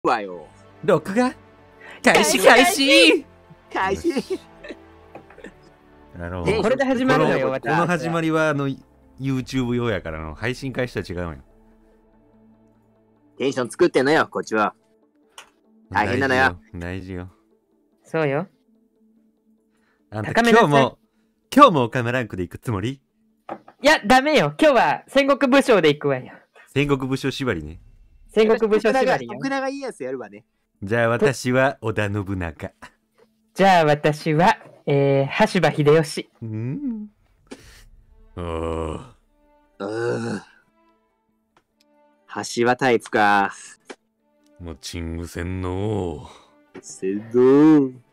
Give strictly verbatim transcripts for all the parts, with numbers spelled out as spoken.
わよ。 録画開始開始開始。 あのこれで始まるのよ、 このこの始まりはあの YouTube 用やからの配信開始とは違うのよ。 テンション作ってんのよ、こっちは。大変なのよ。 大事よ。 そうよ。 あんた高めなさい今日も今日もオカマランクで行くつもり？ いや、ダメよ。今日は戦国武将で行くわよ。 戦国武将縛りね。 戦国武将縛りよ。 徳永いいやつやるわね。 じゃあ私は織田信長。 じゃあ私は、えー、羽柴秀吉。 うーん。おー。 うーん。橋はタイプか。 もうチング戦のせどー。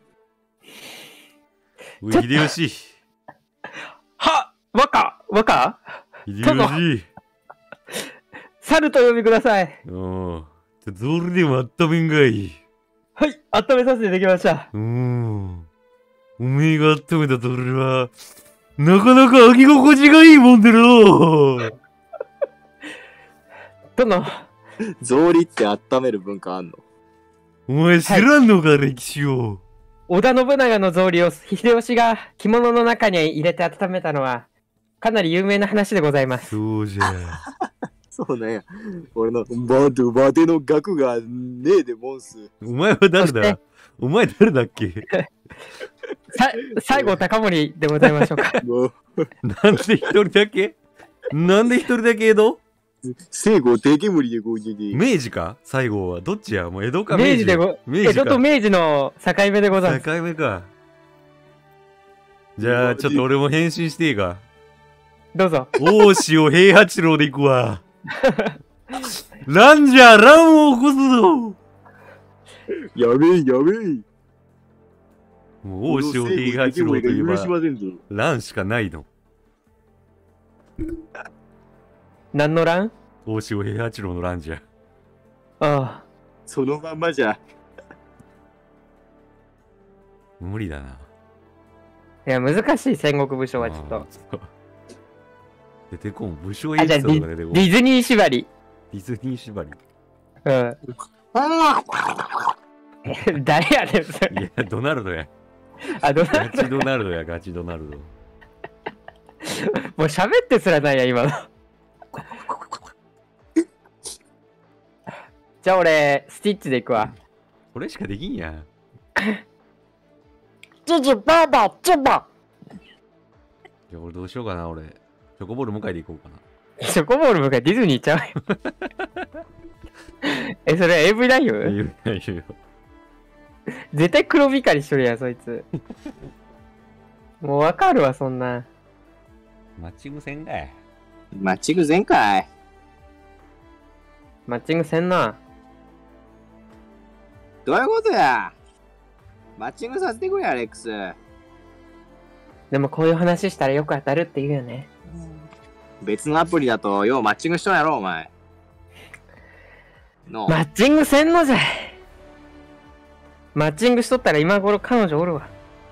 おい秀吉。 は若若秀殿吉。 猿とお呼びください。 おー。ちょどれでも温めんがい。 はい、温めさせていただきました。 うーん。おめえが温めたと俺は、なかなか飽き心地がいいもんでの。 殿、 草履って温める文化あんの？ お前知らんのか、歴史を。 織田信長の草履を秀吉が着物の中に入れて温めたのは、かなり有名な話でございます。 そうじゃ。 そうね。俺のバドバテの額がねえでモンス。 お前は誰そだしてお前誰だっけさ、西郷隆盛でございましょうか。 もう、 なんで一人だけなんで一人だけ江戸西郷手煙で攻撃。 明治か最後は。どっちやもう江戸か明治明治でご、 明治か。 江戸と明治の境目でございます。 境目か。じゃあ、ちょっと俺も変身していいか。 どうぞ。 大塩平八郎で行くわ。ランジャー乱を起こすぞ。 やべえやべえ。 もう大塩平八郎といえば許しませんぞ。 乱しかないの。 何の乱？ 大塩平八郎の乱じゃ。 ああ。 そのまんまじゃ。 無理だな。 いや、難しい戦国武将はちょっと。 あー。出てこん。武将あ、 エじゃあデピソードが出てこん。 ィディズニー縛り。 ディズニー縛り。 うん。誰やねん、それ。 いや、ドナルドや。 あ、どうなガチドナルドや、ガチドナルド。 もう喋ってすらないや、今の。じゃあ俺、スティッチで行くわ。 これしかできんや。 チチババチバじゃあ俺どうしようかな、俺。チョコボール迎えでいこうかな。 チョコボール向かいディズニー行っちゃうよ。え、それ エーブイ 男優？ いやいやいや。 絶対黒光りしとるやん、そいつ。もうわかるわ、そんな。 マッチングせんかい。 マッチング全開。 マッチングせんな。 どういうことや。マッチングさせてくれ、アレックス。 でもこういう話したらよく当たるって言うよね。 別のアプリだと、ようマッチングしとんやろ、お前。のマッチングせんのじゃい。マッチングしとったら今頃彼女おるわ。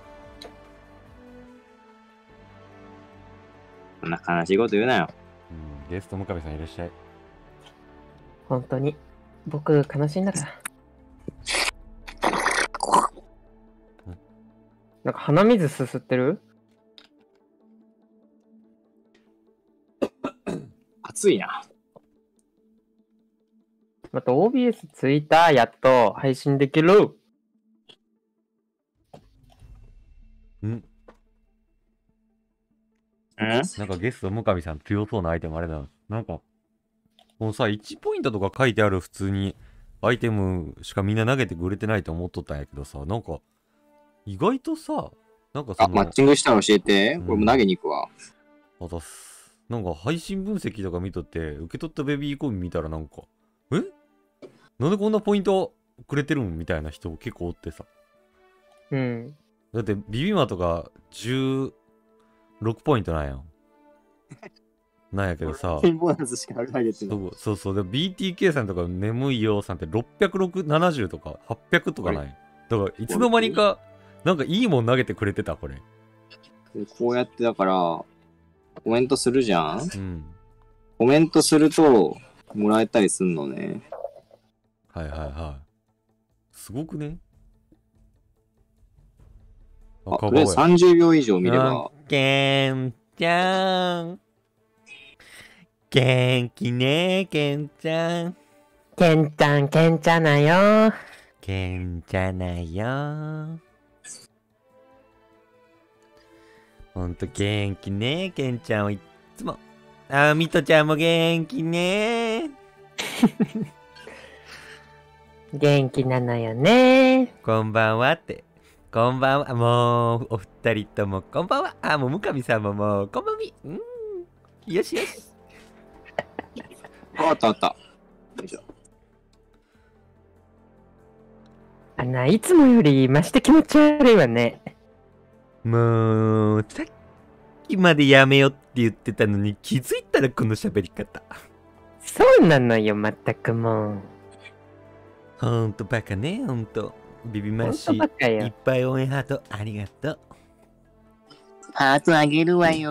そんな悲しいこと言うなよ。 うん、ゲスト向上さんいらっしゃい。 本当に。僕、悲しいんだから。なんか鼻水すすってる？ 暑いな。 また オービーエス ついた。やっと配信できる。 んんなんかゲスト向上さん強そうなアイテムあれだ。なんか、このさ、いちポイントとか書いてある普通にアイテムしかみんな投げてくれてないと思っとったんやけどさ、なんか、意外とさ、なんかそあ、 の、 マッチングしたら教えて。 うんこれも投げに行くわ。 あたす。なんか配信分析とか見とって、受け取ったベビーコイン見たらなんか、えなんでこんなポイントくれてるんみたいな人結構おってさ。 うん。 だってビビマとかじゅうろくポイントなんやん。なんやけどさ、 ピンボーナスしか投げてそない。 うそうそう、で ビーティーケー さんとか眠いよさんってろっぴゃくななじゅうとかはっぴゃくとかない。だからいつの間にか、なんかいいもん投げてくれてた、これ。 こうやってだから、コメントするじゃん。 うん。 コメントすると、もらえたりすんのね。 はいはいはすごくね。 あ、とりあえずさんじゅうびょう以上見れば。 けんちゃん。元気ね、けんちゃん。 けんちゃん、けんちゃなよ。 けんちゃなよ。ほんと元気ね、けんちゃんはいっつも。あ、みとちゃんも元気ね。 元気なのよね。 こんばんはって。こんばんは。もう、お二人ともこんばんは。あ、もう、むかみさんももう、こんばんみ。うん。よしよし。 あったあった。よいしょ。 あんな、いつもよりまして気持ち悪いわね。 もう、さっきまでやめよって言ってたのに気づいたらこの喋り方。 そうなのよ、まったくもう。 ほんとバカね、ほんと。ビビマシほんとバカよいっぱい応援ハートありがとう。 ハートあげるわよ。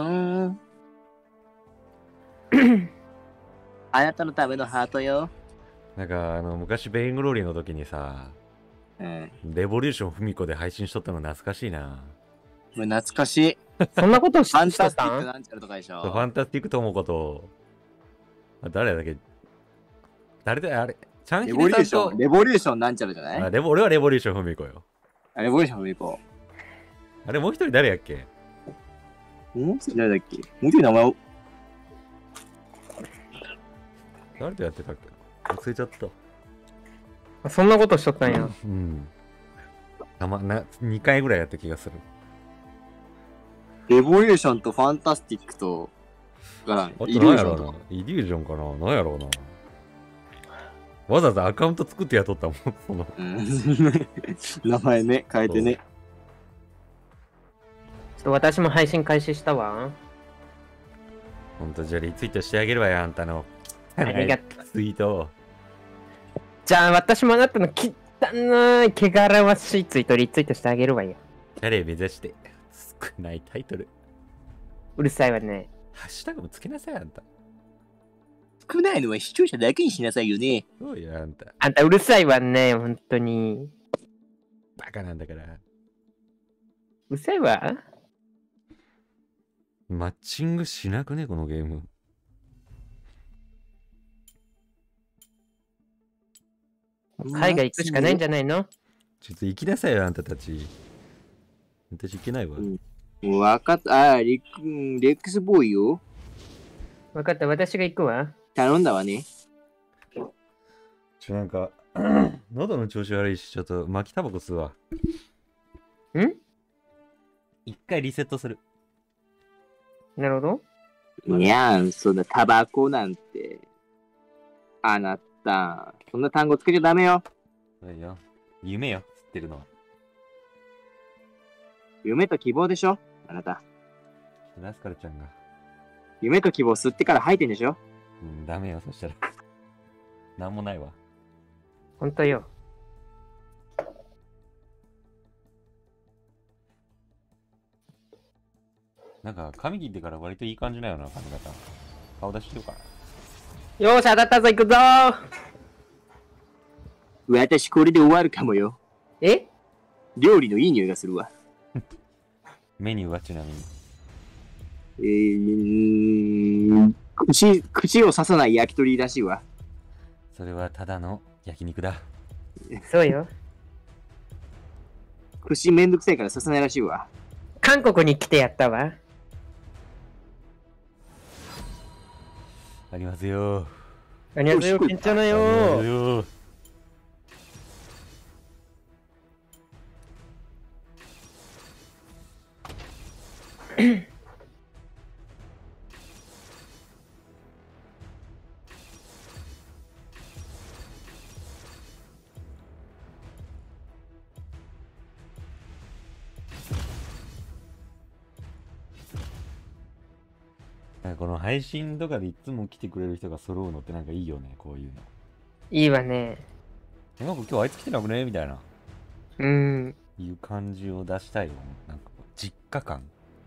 あなたのためのハートよ。 なんか、あの、昔ベイングローリーの時にさ、 うん。 レボリューションフミコで配信しとったの懐かしいな。 これ懐かしい。 そんなことしファンしとタスティックったんなんちゃらとかでしょ。 ファンタスティックともこと、あ誰だっけ誰だあれチャンレヒデさんボリューション、 と、 レボリューションなんちゃらじゃないあレボ俺はレボリューションフミコよ。 あレボリューション行こあれもう一人誰やっけう。もう一人誰だっけもう一人名前を。 誰とやってたっけ忘れちゃった。 そんなことしとったんや。 うん。あま、な、にかいぐらいやった気がする。 レボリューションとファンタスティックと、からん。 あとイリ何やろうなューションとか。 イリュージョンかな何やろうなわざわざアカウント作ってやっとったもん。そのうん。名前ね、変えてね。 ちょっと私も配信開始したわ。 ほんと、じゃあリツイートしてあげるわよ、あんたの。 ありがとう。 ツイートを。 じゃあ私もあなたの汚い、汚らわしいツイートリツイートしてあげるわよ。 キャレ目指して、少ないタイトル。 うるさいわね。 ハッシュタグもつけなさい、あんた。 少ないのは視聴者だけにしなさいよね。 そうよ、あんた。 あんたうるさいわね、本当に。 バカなんだから。 うるさいわ。 マッチングしなくね、このゲーム。 海外行くしかないんじゃないの？ ちょっと行きなさいよ、あんたたち。私行けないわ。 うんもうわかった。あー、レック、うんレックスボーイよ。 分かった、私が行くわ。 頼んだわね。 ちょ、なんか、喉の調子悪いし、ちょっと巻きタバコ吸うわ。 ん一回リセットする。 なるほど。 いやん、そんなタバコなんて。あなた、そんな単語つけちゃダメよ。 そうよ。夢よ、吸ってるのは。 夢と希望でしょあなた。 ラスカルちゃんが。 夢と希望吸ってから吐いてんでしょうん、ダメよ、そしたら。なんもないわ。 本当よ。 なんか、髪切ってから割といい感じだよな、髪型。顔出してようかな。 よーし、当たったぞ、行くぞー。 私これで終わるかもよ。 え料理のいい匂いがするわ。 メニューはちなみに。 えー、口、口を刺さない焼き鳥らしいわ。 それはただの焼肉だ。 そうよ。 口めんどくさいから刺さないらしいわ。 韓国に来てやったわ。 ありますよ。 ありがとうよ、緊張なよありますー。 よ。なんかこの配信とかでいつも来てくれる人が揃うのってなんかいいよね、こういうの。 いいわね。 え、なんか今日あいつ来てなくねみたいな。 うーん。 いう感じを出したいよ。なんか実家感。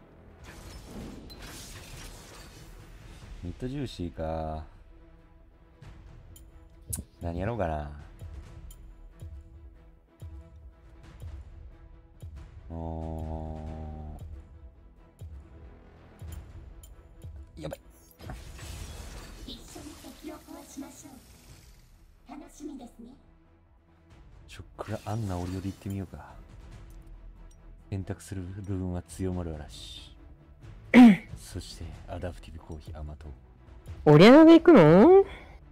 ミッドジューシーか。何やろうかな。 あーやばい。ちょっくらあんな折りで行ってみようか。選択する部分は強まる嵐。そしてアダプティブコーヒー甘党。 オリアナで行くの？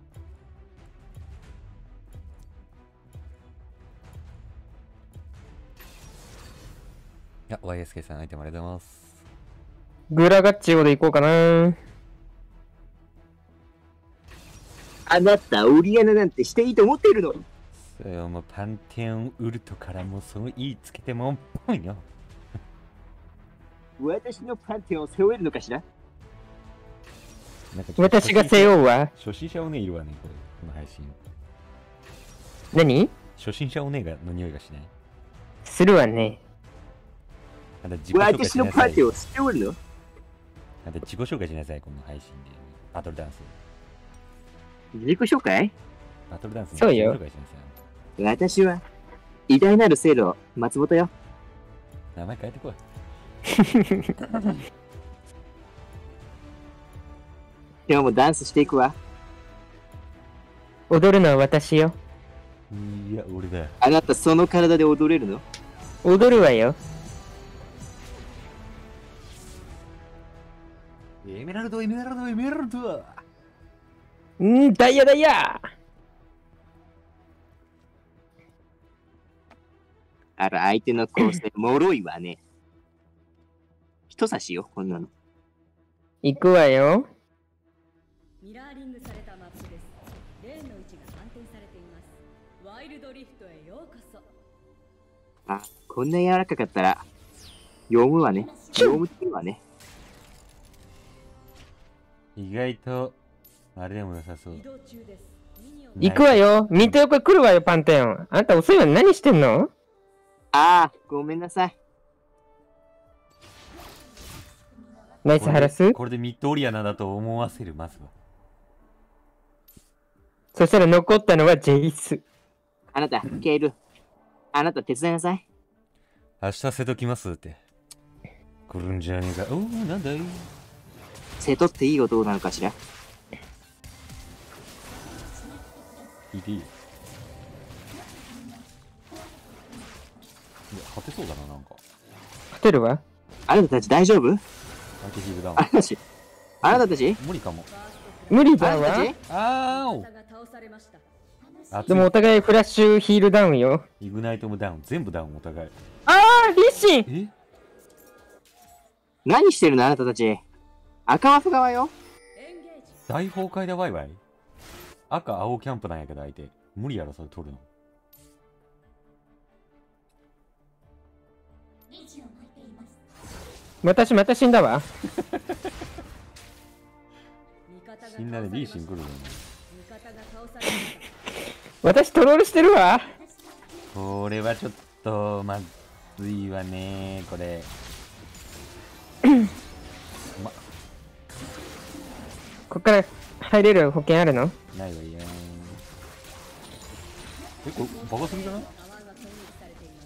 いや、ワイエスケー さんアイテムありがとうございます。 グラガッチオで行こうかな。 あなた、オリアナなんてしていいと思っているの？ それをもうパンテオンウルトからもそう言いつけてもんぽいよ。 私のパンテオンを背負えるのかしら？ なんか私が背負うわ。 初心者おねいるわね、これ。この配信。 何？ 初心者おねがの匂いがしない。 するわね。 あんた自己紹介私しなさい。 のパンテオンを背負えるの？ あんた自己紹介しなさい、この配信で。バトルダンス。 自己紹介？ バトルダンスのそうよ自己紹介しなさい。 私は、偉大なる聖路、松本よ。 名前変えてこい。 今日もダンスしていくわ。 踊るのは私よ。 いや、俺だよ。 あなた、その体で踊れるの？ 踊るわよ。 エメラルド、エメラルド、エメラルド。 んー、ダイヤダイヤ。 あら、相手の構成、脆いわね。人差しよ、こんなの。 行くわよ。 ミラーリングされたマップです。レーンの位置が反転されています。ワイルドリフトへようこそ。 あ、こんな柔らかかったら、読むわね。読むっていうわね。 意外と、あれでも良さそう。 移動中です。ミニオン行くわよ。ミッド横来るわよ、パンテオン。あんた遅いわね。何してんの？ ああ、ごめんなさい。 ナイスハラス。 これでミッドオリアナだと思わせる、まずは。 そしたら残ったのはジェイス。 あなた、ケイル。あなた手伝いなさい。 明日瀬戸来ますって。来るんじゃねえか。おお、なんだい。 瀬戸っていい男なのかしら？ いていいよ。いや、勝てそうだな、なんか。 勝てるわ。 あなたたち大丈夫？ 相手ヒールダウンあ。なたたちあなたたち無理かも。 無理あだわ。 なたたちあーおが倒されました。 熱いでもお互いフラッシュヒールダウンよ。 イグナイトもダウン。全部ダウン、お互い。 あー、リッシン。 え何してるのあなたたち。赤マフ側よ。 エンゲージ。 大崩壊だワイワイ。赤、青キャンプなんやけど相手。無理やろ、それ取るの。 私また死んだわ。 味方が死んだね、リーシン来るよね。 味方が倒されました。 私トロールしてるわ。 これはちょっと、まずいわねこれ。ま、 こっから入れる保険あるの？ ないわいやー。え、これ、バカすぎじゃない？ タワーが攻撃されています。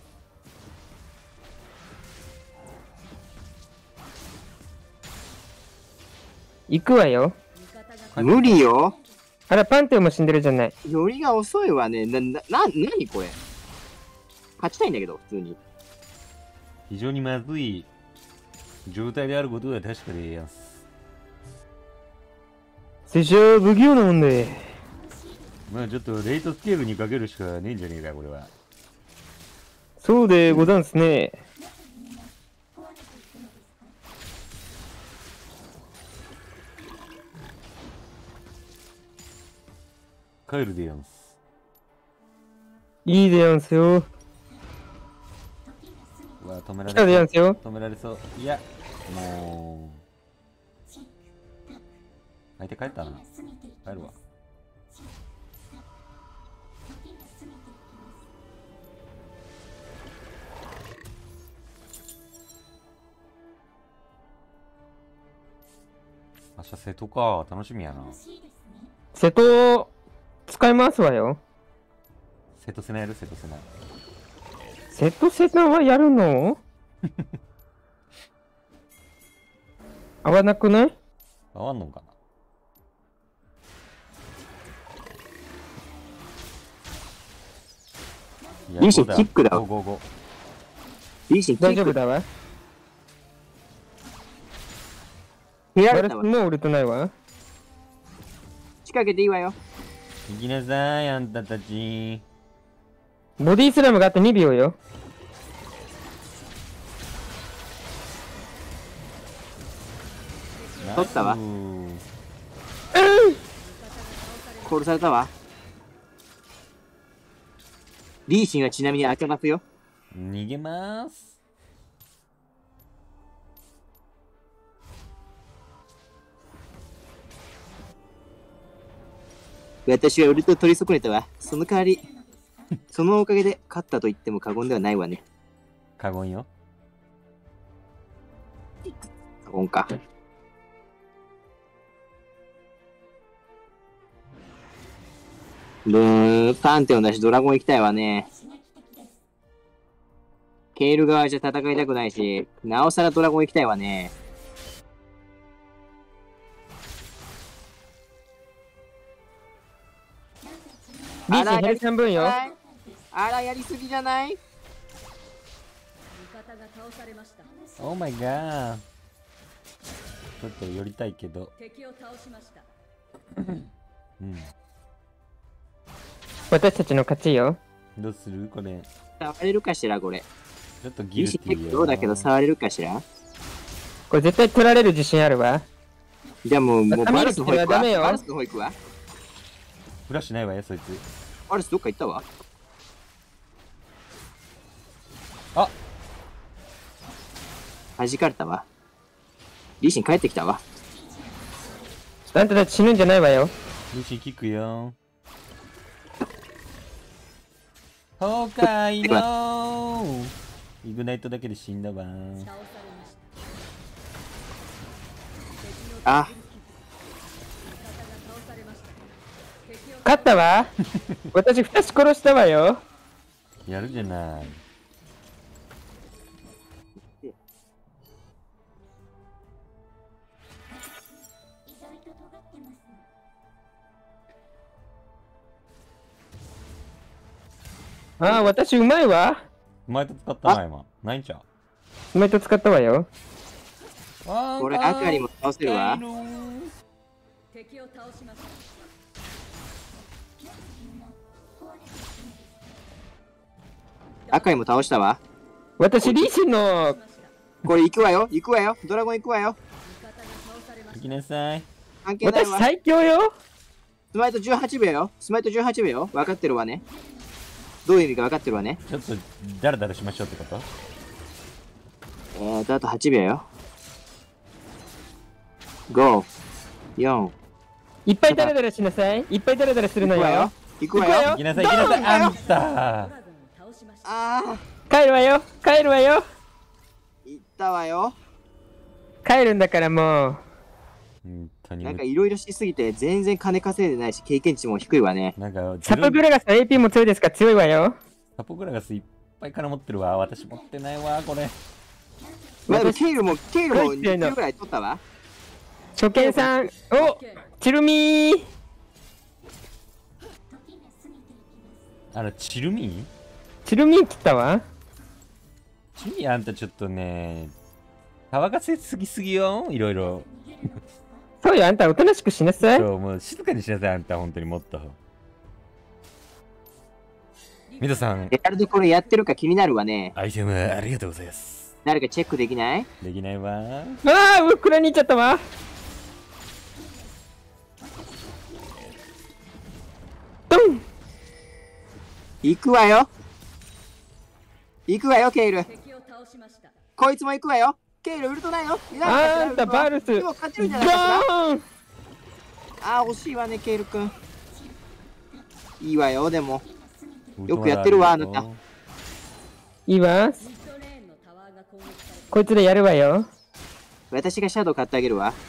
行くわよ。 味方が無理よ。 あら、パンテオンも死んでるじゃない。 よりが遅いわね。な、な、な、なにこれ。勝ちたいんだけど、普通に。 非常にまずい状態であることは確かでやんす。 拙者不器用なもんで。 まあちょっとレートスケールにかけるしかねえんじゃねえか、これは。 そうでござんすね。 帰るでやんす。 いいでやんすよ。 うわ、止められ来たでやんすよ。 止められそう。いや、もう。相手帰ったな。帰るわ。明日瀬戸か。楽しみやな。 瀬戸、使いますわよ。 瀬戸瀬名やる瀬戸瀬名。 瀬戸瀬戸はやるの？ 合わなくない？ 合わんのかな。 リーシンキックだわ。 ゴーゴーゴー。 リーシンキック大丈夫だわ。バルス蹴られたわ。 もウルトないわ。 仕掛けていいわよ。 行きなさい、あんたたち。 ボディスラムがあとにびょうよ。 取ったわナイス。 殺されたわ。リーシンはちなみに開けますよ。 逃げまーす。 私はウルト取り損ねたわ。その代わり、そのおかげで勝ったと言っても過言ではないわね。 カゴンよ。 過言か。ブーン、パンテオンだしドラゴン行きたいわね。ケール側じゃ戦いたくないし、なおさらドラゴン行きたいわね。 リーシンヘル半分よ。 あら、やりすぎじゃない？ 味方が倒されました。 オーマイガー。ちょっと寄りたいけど。 敵を倒しました。 うん。 私たちの勝ちよ。 どうするこれ。 触れるかしら、これ。 ちょっとギリシルティーよ。 結構だけど触れるかしら？ これ絶対取られる自信あるわ。 じゃあもう、もうダメバルスの方行くわ。 ダメよバルスの方行くわ。 フラッシュないわよ、そいつ。 バルスどっか行ったわ。 あ、 弾かれたわ。リーシン帰ってきたわ。 あんたたち死ぬんじゃないわよ。 リシキックよ。崩壊のイグナイトだけで死んだわ。 倒されました。 あ、 味方が倒されました。敵を勝ったわ。私二つ殺したわよ。 やるじゃない。 ああ、私うまいわ。 お前と使ったな、今。ないんちゃう。 うまいと使ったわよ。 これ赤にも倒せるわ。 敵を倒しました。 赤にも倒したわ。 私リーシンのこれ行くわよ。行くわよ。ドラゴン行くわよ。 味方が倒されまし行きなさい。 関係ないわ。 私最強よ。 スマイトじゅうはちびょうよ。スマイトじゅうはちびょうよ。分かってるわね。どういう意味か分かってるわね。 ちょっとダラダラしましょうってこと。 えーと、あとはちびょうよ。ご、よん、 いっぱいダラダラしなさい。いっぱいダラダラするのよ行くわよ。。行くわ行くわよよ。 行きなさい、行きなさい。あんた。 た。ドラゴンを倒しました。 あ帰るわよ。帰るわよ。 ー、行ったわよ。 帰るんだからもう。 本当になんかいろいろしすぎて全然金稼いでないし経験値も低いわね。 なんかサトグラガス エーピー も強いですから強いわよ。 サポグラガスいっぱい金持ってるわ。私持ってないわ、これ。 まあでもケイルも、ケイルもに入ってんのキロぐらい取ったわ。 初見さん。おチルミー。 あら、チルミーチルミー切ったわ。 チルミーあんたちょっとね、騒がせすぎすぎよ。いろいろ。 そうよ、あんたおとなしくしなさい。 そう、もう静かにしなさい、あんた。本当にもっと。ミドさん、 ヘラルドこれやってるか気になるわね。 アイテムありがとうございます。 誰かチェックできない？ できないわ。 ああ、うっくらに行っちゃったわ。ドン。 行くわよ。行くわよ、ケイル。 敵を倒しました。 こいつも行くわよ。ケイル、ウルトないよ。いないあんたバルス。 でドも勝てるんじゃないかしら。 ーン。 あー、惜しいわね、ケイルくん。いいわよ、でも。よくやってるわあなた。 いいわ。 ミッドレーンのタワーが攻撃されてこいつでやるわよ。 私がシャドウ買ってあげるわ。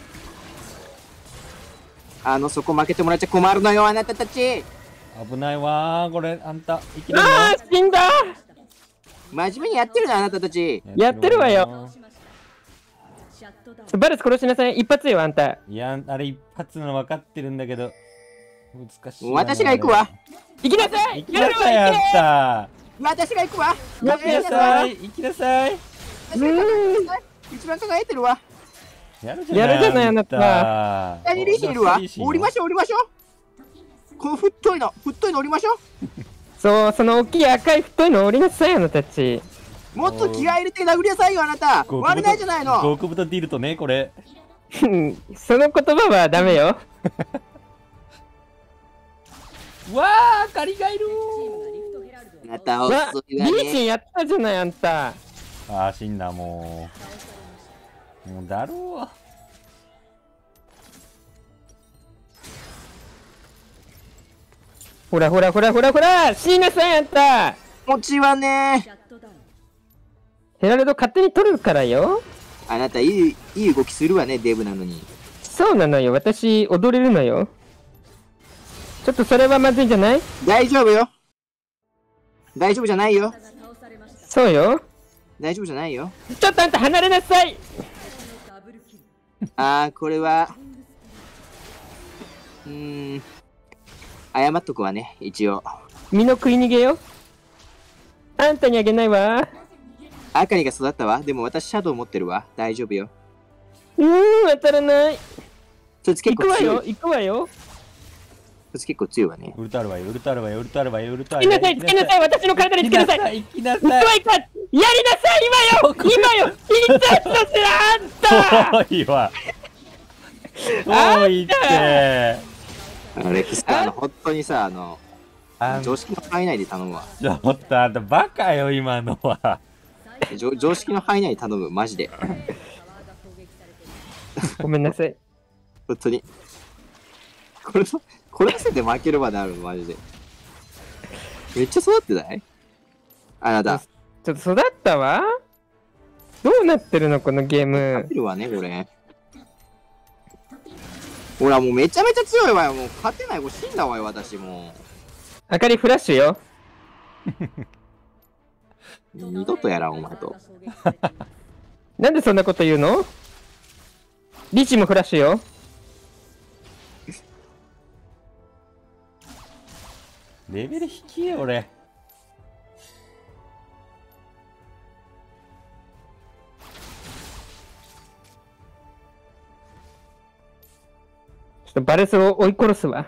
あの、そこ負けてもらっちゃ困るのよ、あなたたち。 危ないわー、これ、あんた。いけないああ、死んだ。 味真面目にやってるな、あなたたち。 やってるわよ。 シャットダウン。 バルス殺しなさい。一発よ、あんた。 いや、あれ一発の分かってるんだけど、難しいな。 私が行くわ。 行きなさい。 行きなさい、あんた。 私が行くわ。 行きなさい、行きなさい。 私が一番輝いてるわ。 やるじゃない、 やるじゃないあなた。 下にリシンいるわ。 リシン降りましょう、降りましょう。この太いの、太いの降りましょそう、その大きい赤い太いの降りなさい、あなたたち。 う。もっと気合い入れて殴りなさいよ、あなた。悪ないじゃないの。 極太ディルトね、これ。 その言葉はダメよ。 わあ、カリがいるあなたわ、 遅いわリーチね。 ンやったじゃない、あんた。 ああ、死んだ、もう。もうだろほらほらほらほらほら、死になさい、あんた。 気持ちはねシ。ャットダウン。 ヘラルド勝手に取るからよ。 あなたいい、いい動きするわね、デブなのに。 そうなのよ、私、踊れるのよ。ちょっとそれはまずいんじゃない？ 大丈夫よ。大丈夫じゃないよ。 倒されました。 そうよ。 大丈夫じゃないよ。 ちょっとあんた離れなさい。 ダブルキル。 あー、これは。うーん。謝っとくわね、一応。 身の食い逃げよ。あんたにあげないわ。 あかりが育ったわ。でも私シャドウ持ってるわ。大丈夫よ。 うーん、当たらない。 そいつ結構強い。 行くわよ、行くわよ。 そいつ結構強いわね。 う。ウルトラルバイ、ウルトラルバイ、ウルトラルバイ、ウルトラルバイ。 つけなさい、つけなさい、私の体につけなさい。 行きな行くさい。 わいか。やりなさい、今よ今よいったとするあんた。 遠いわ。遠いって。 あのレクスターの、本当にさ、あの、 あん常識の範囲内で頼むわ。 ちょっとあんたバカよ、今のは。 常常識の範囲内で頼む、マジで。 ごめんなさい。 本当に。これ、これせて負けるまであるの、マジで。めっちゃ育ってないあなた。 ちょっと育ったわ。どうなってるの、このゲーム勝て。るわね、これ。ほら、もうめちゃめちゃ強いわよ。もう勝てない。もう死んだわよ、私もあかりフラッシュよ。 う。二度とやらん、お前と。 なんでそんなこと言うの？リチもフラッシュよ。 レベル引きよ、俺。 ちょっとバルスを追い殺すわ。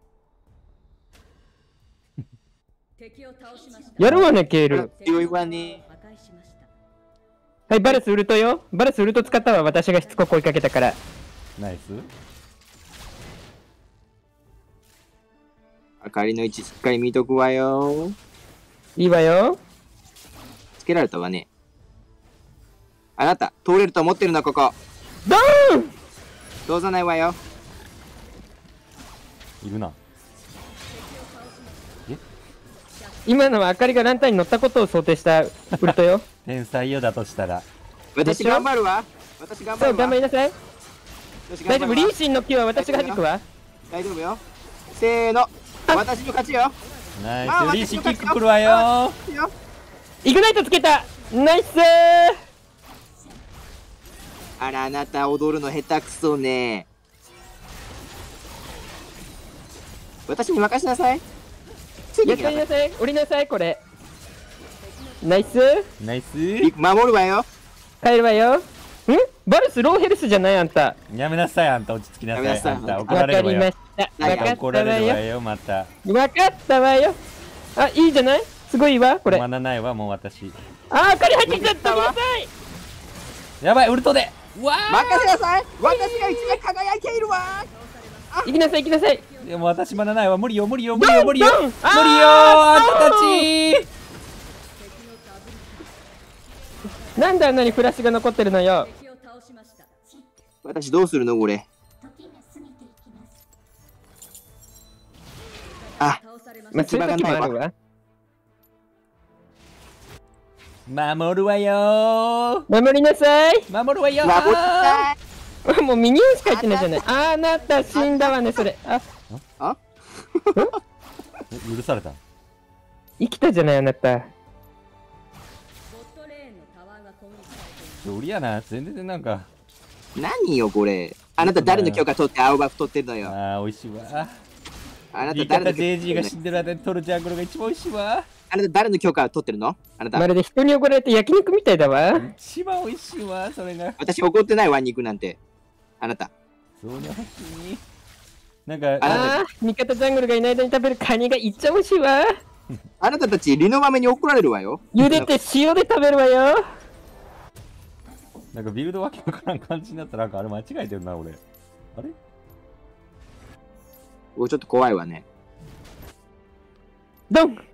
敵を倒しました。 やるわね、ケール。 強いわね。 破壊しました。 はい、バルスウルトよ。バルスウルト使ったわ。私がしつこく追いかけたから。 ナイス。 あかりの位置しっかり見とくわよ。 いいわよ。 つけられたわね。あなた、通れると思ってるの、ここ。 ドーン。 通さないわよ。 いるな。 今のはあかりがランタンに乗ったことを想定したウルトよ。 天才よだとしたら。 私頑張るわ。私頑張そう、 るわ。 頑張りなさい。 私大丈夫、 頑張るわリーシンの木は私が弾くわ。 大丈夫よ。せーの。私の勝ちよ。 ナイあス。リーシーキック来るわよ。 イグナイトつけた。ナイスー。 あら、あなた踊るの下手くそね。私に任せなさい。ついやっててきなさい。 みなさい。降りなさい、これ。ナイス。 ナイス。 守るわよ。 帰るわよ。んバルスローヘルスじゃないあんた。 やめなさい、あんた落ち着きなさい。 やめなさいあんた怒わられるわよ。 かりました。わかった怒られるわわよ。 よ、また。 わかったわよ。あ、いいじゃないすごいわ、これ。 まだないわ、もう私。 あ、あかり入ってきた。飛びなさい。 やばい、ウルトで。うわ任せなさい。私が一番輝いているわ。 行きなさい、行きなさい。 ーでも私まだないわ。無理よ、無理よ、無理よ、無理よ。 ドン無理よドンー、ああーんたたちー。 なんであんなにフラッシュが残ってるのよ。 敵を倒しました。 私どうするのこれ。あ、 倒されましまあ、 た。 そういう時もあるわ。 守るわよー。 守りなさい。 守るわよー。 守ったい。 もうミニオンしか入ってないじゃない。あなた死んだわね、それ。あ、 あ、 え許された。 生きたじゃない、あなた。 無理やな。全然なんか。 何よ、これ。あなた誰の許可取って青バフ取ってんのよ。 ああ、美味しいわ。 あなた味方誰の許可ジェージーが取ってんの死んでる間に取るジャングルが一番美味しいわ。 あなた誰の許可取ってるのあなた。 まるで人に汚れて焼肉みたいだわ。 一番美味しいわ、それが。 私怒ってないわ、肉なんて。あなた。 そうに欲しい。なんか、 あなああ、味方ジャングルがいない間に食べるカニがいっちゃ美味しいわ。 あなたたち、リノ豆に怒られるわよ。 茹でて塩で食べるわよ。 なんかビルドわけわからん感じになったら、なんかあれ間違えてるな、俺。あれおちょっと怖いわね。 ドン。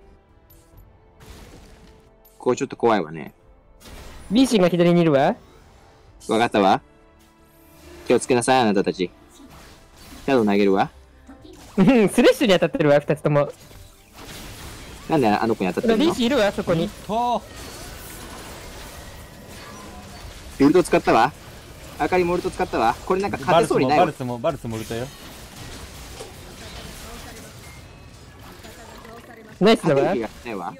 これちょっと怖いわね。 ビーシーが左にいるわ。 わかったわ。気をつけなさい、あなたたち。シャドウ投げるわ。 うん、スレッシュに当たってるわ、二つとも。 なんであの子に当たってるのリーシーいるわ、そこに。 とビルド使ったわ。あかりモルト使ったわ。これなんかバ勝ルスもバルてそうにないわ。 スもバルスも売れたよ。 ナイスだわ勝てる気。がしないわ。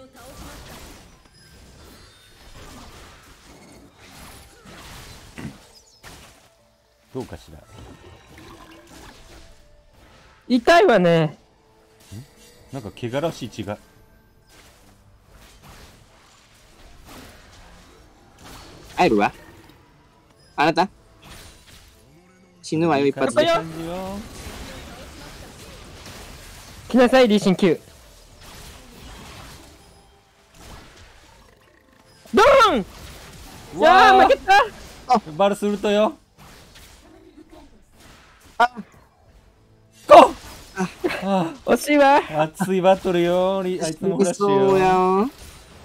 どうかしら。 痛いわね。 なんか汚らしい血が。 入るわ。あなた死ぬわよ、一発で。 感じよ。 来なさい、リーシンきゅう。ドーン。いやー、負けた。 バルス売るとよ。 あゴーあ惜しいわ。 あ熱いバトルよ。リあいつもフラッシそうやュよ。 ん。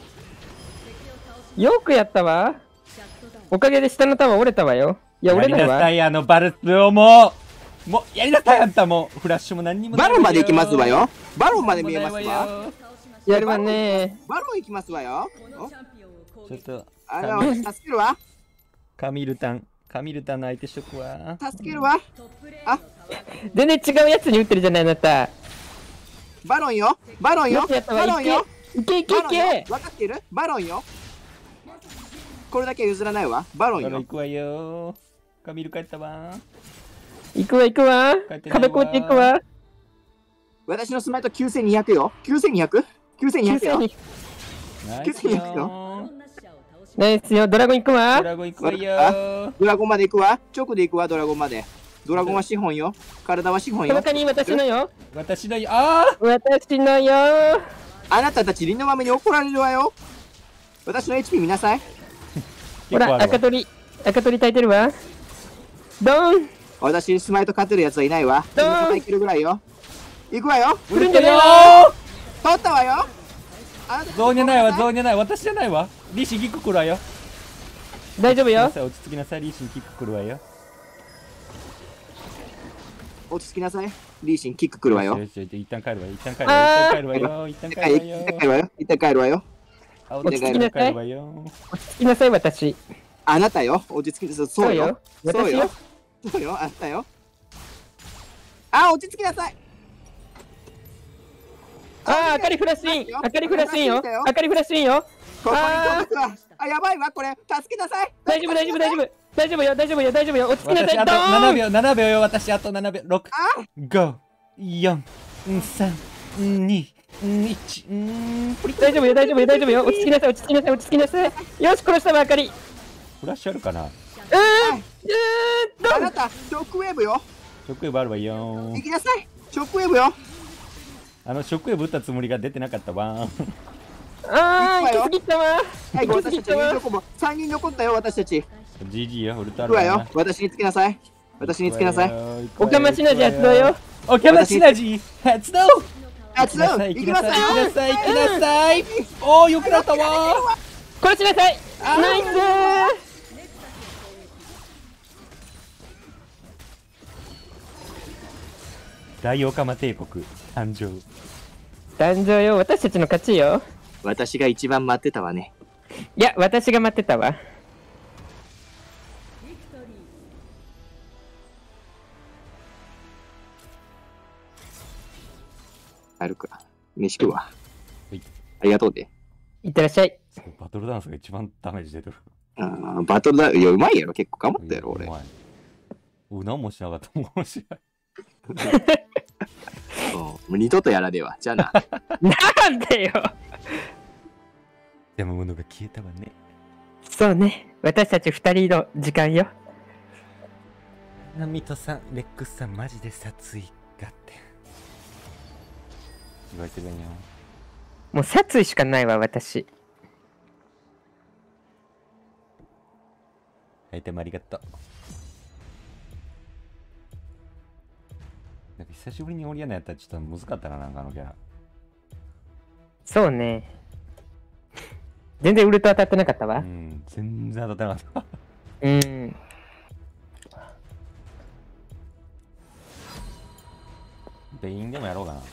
よくやったわ。おかげで下のタワー折れたわよ。いや、 やり折れないわ。 なさい、あのバルスをもう。もうやりなさい、あんたもう。フラッシュも何にもないわよ。 バロンまで行きますわよ。バロンまで見えます何もわ。 ないよ。 やるわね。 バロン行きますわよ。おちょっと、 あら、私助けるわ。 カミルタン。カミルタンの相手しとくわ。 助けるわ。あ、 全然違うやつに打ってるじゃない、あなた。 バロンよ。バロンよよくやっ。たわ。 バロンよ。 いけいけいけいけ。 分かってるバロンよ。これだけは譲らないわ。バロンよバロン行。くわよ。カミル帰ったわ。 行くわ行くわ。 帰ってないわ壁越えていくわ。 私のスマイトきゅうせんにひゃくよ。きゅうせんにひゃく ?きゅうせんにひゃくよ。 ナイスよ。 ナイスよ。ドラゴン行くドわ。 ラゴン行くわよ。 ドラゴンまで行くわ。直で行くわ、ドラゴンまで。ドラゴンは資本よ。体は資本よ。 その他に私のよ。 私のよ、ああ私のよ。 あなたたちリノマメに怒られるわよ。私の エイチピー 見なさい。 ほら、赤鳥。赤鳥炊いてるわ。ドン。 私スマイト勝てるやつはいないわ。 どう今いけるぐらいよ。行くわよ。 来るんじゃねえよわ。 取ったわよ。あなたゾーニャないわ、ゾーニャない。私じゃないわ。リーシンキック来るわよ。 大丈夫よ。 落ち着きなさい、リーシンキック来るわよ。 落ち着きなさい。リーシンキック来るわよ。 よしよし、一旦帰るわよ。一旦帰るわよ。一旦帰るわよ。一旦帰るわ一旦よ。 帰るわよ。一旦帰るわよ。 あ落ち着きなさい帰るわよ。 落ち着きなさい、私。 あなたよ。落ち着きなさい。そうよ。そう私よよ。。そうよ。あなたよ。あ、落ち着きなさい。 あー、あかりフラッシュイン。あかりフラッシュインよ。あかりフラッシュインよ。 ここに飛ぶわ。あ、やばいわ。これ、助けなさい。 大丈夫、大丈夫、大丈夫。大丈夫よ、大丈夫よ、大丈夫よ。落ち着きなさい。 私あとドーンななびょう、ななびょうよ。私あとななびょう。ろく、 あご、よん、さん、に、いち、うん、プリッ大丈夫よ、大丈夫よ、大丈夫よ。落ち着きなさい、落ち着きなさい、落ち着きなさい。よし、殺したわ、あかり。うフラッシュあるかな。 ーん、うーん、ドン。 あなた、ショックウェーブよ。 ショックウェーブあるわよ行。きなさい。ショックウェーブよ。 あのショックウェーブ打ったつもりが出てなかったわ。 あー、行き過ぎたわ。 はい、 行き過ぎ私たちにたわ。 残もさんにん残ったよ、私たち。 ジージー よ、ウルトラ行くわよ。私につけなさい。私につけなさい。 おかましなじ発動よ。 おかましなじ発動。 あ、つ行う行きなさい。 行きなさい、行きなさい。おお、よくなったわ。 殺しなさい。ナイスー。 大オカマ帝国誕生。 誕生よ、私たちの勝ちよ。 私が一番待ってたわね。 いや、私が待ってたわ。 あるか。飯食うわ。 はいありがとうで。 いってらっしゃい。 バトルダンスが一番ダメージ出てる。 あーバトルだ、いや、うまいやろ、結構頑張ったやろ、俺う。まい。う何もしなかったもんかもしれない。 うんもう二度とやらねえわ。じゃあな。 なんでよ。 山物が消えたわね。 そうね。私たち二人の時間よ。 ナミトさん、レックスさん、マジで殺意がって言われてるんよ。 もう殺意しかないわ、私。 アイテムありがとう。なんか久しぶりにオリアナやったらちょっと難かったな、なんかあのキャラ。 そうね。全然ウルト当たってなかったわう。ん、全然当たってなかった。 うん。 ベインでもやろうかな。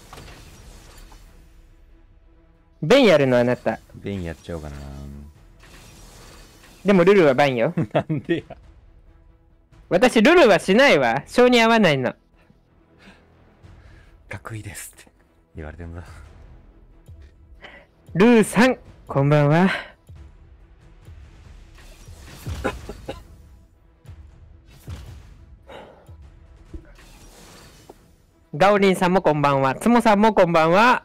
ベンやるのあなた。 ベインやっちゃおうかな。 でもルルはバンよ。 なんでや。 私ルルはしないわ。性に合わないの。 かっこいいですって言われてんだ。 ルーさん、こんばんは。ガオリンさんもこんばんは。ツモさんもこんばんは。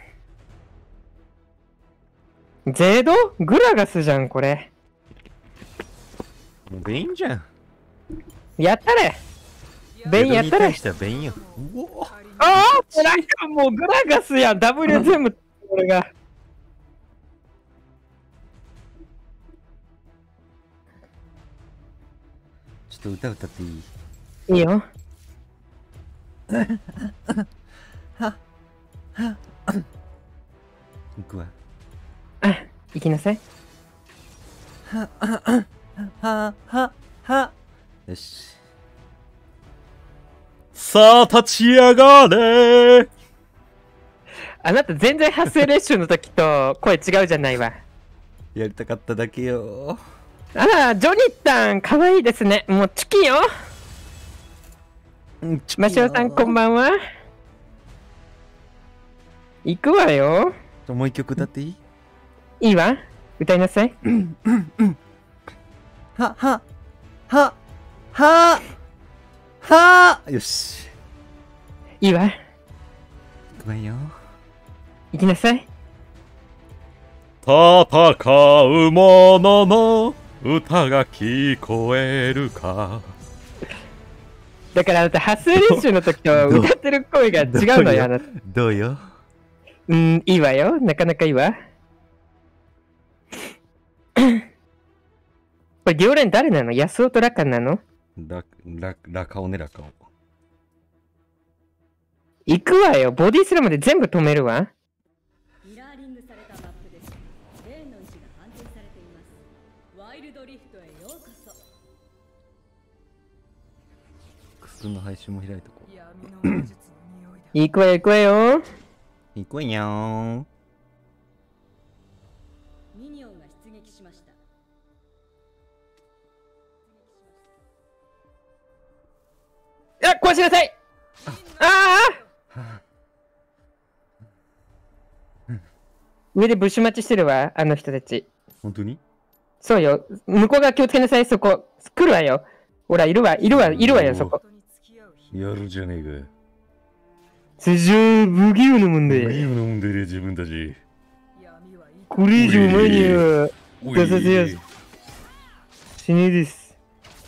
ゼードグラガスじゃん、これ。 もうベインじゃん。 やったれ。ベンやったれ。 したらベインよ。うおああなんかもうグラガスやん。W 全部、これが。 ちょっと歌歌っていい？ いいよ。 行くわ。 あ、行きなさい。 はははよし。さあ立ち上がれ。 あなた全然発声練習の時と声違うじゃないわ。 やりたかっただけよ。 あら、ジョニッタン、かわいいですね。もうチキンよ。 うんマシオさん、こんばんは。行くわよ。 もう一曲歌っていい？ いいわ。歌いなさい。 はははははよし。 いいわ。 ごめんよ。 行きなさい。 戦う者の歌が聞こえるか。 だからあなた発声練習の時と歌ってる声が違うのよ、あなた。 どうよ。 うん、いいわよ。なかなかいいわ。これ、両連誰なの？ヤスオとラカンなの？ ラ、ラ、ラカオね、ラカオ。 行くわよ。ボディスラムで全部止めるわ。 ミラーリングされたマップです。レーンの位置が判定されています。ワイルドリフトへようこそ。 クスの配信も開いとこう。 行くわよ、行くわよ。 行こいやーん。 ミニオンが出撃しました。 あ、壊しなさい。ああ上でブッシュ待ちしてるわ、あの人たち。 本当に？ そうよ。向こう側気をつけなさい、そこ。来るわよ。ほら、いるわ、いるわ、いるわよ、そこ。 やるじゃねえか。 通常、不義勇の問題。 いいもの飲んでる自分たち。 これ以上前には出させやす。死ねです。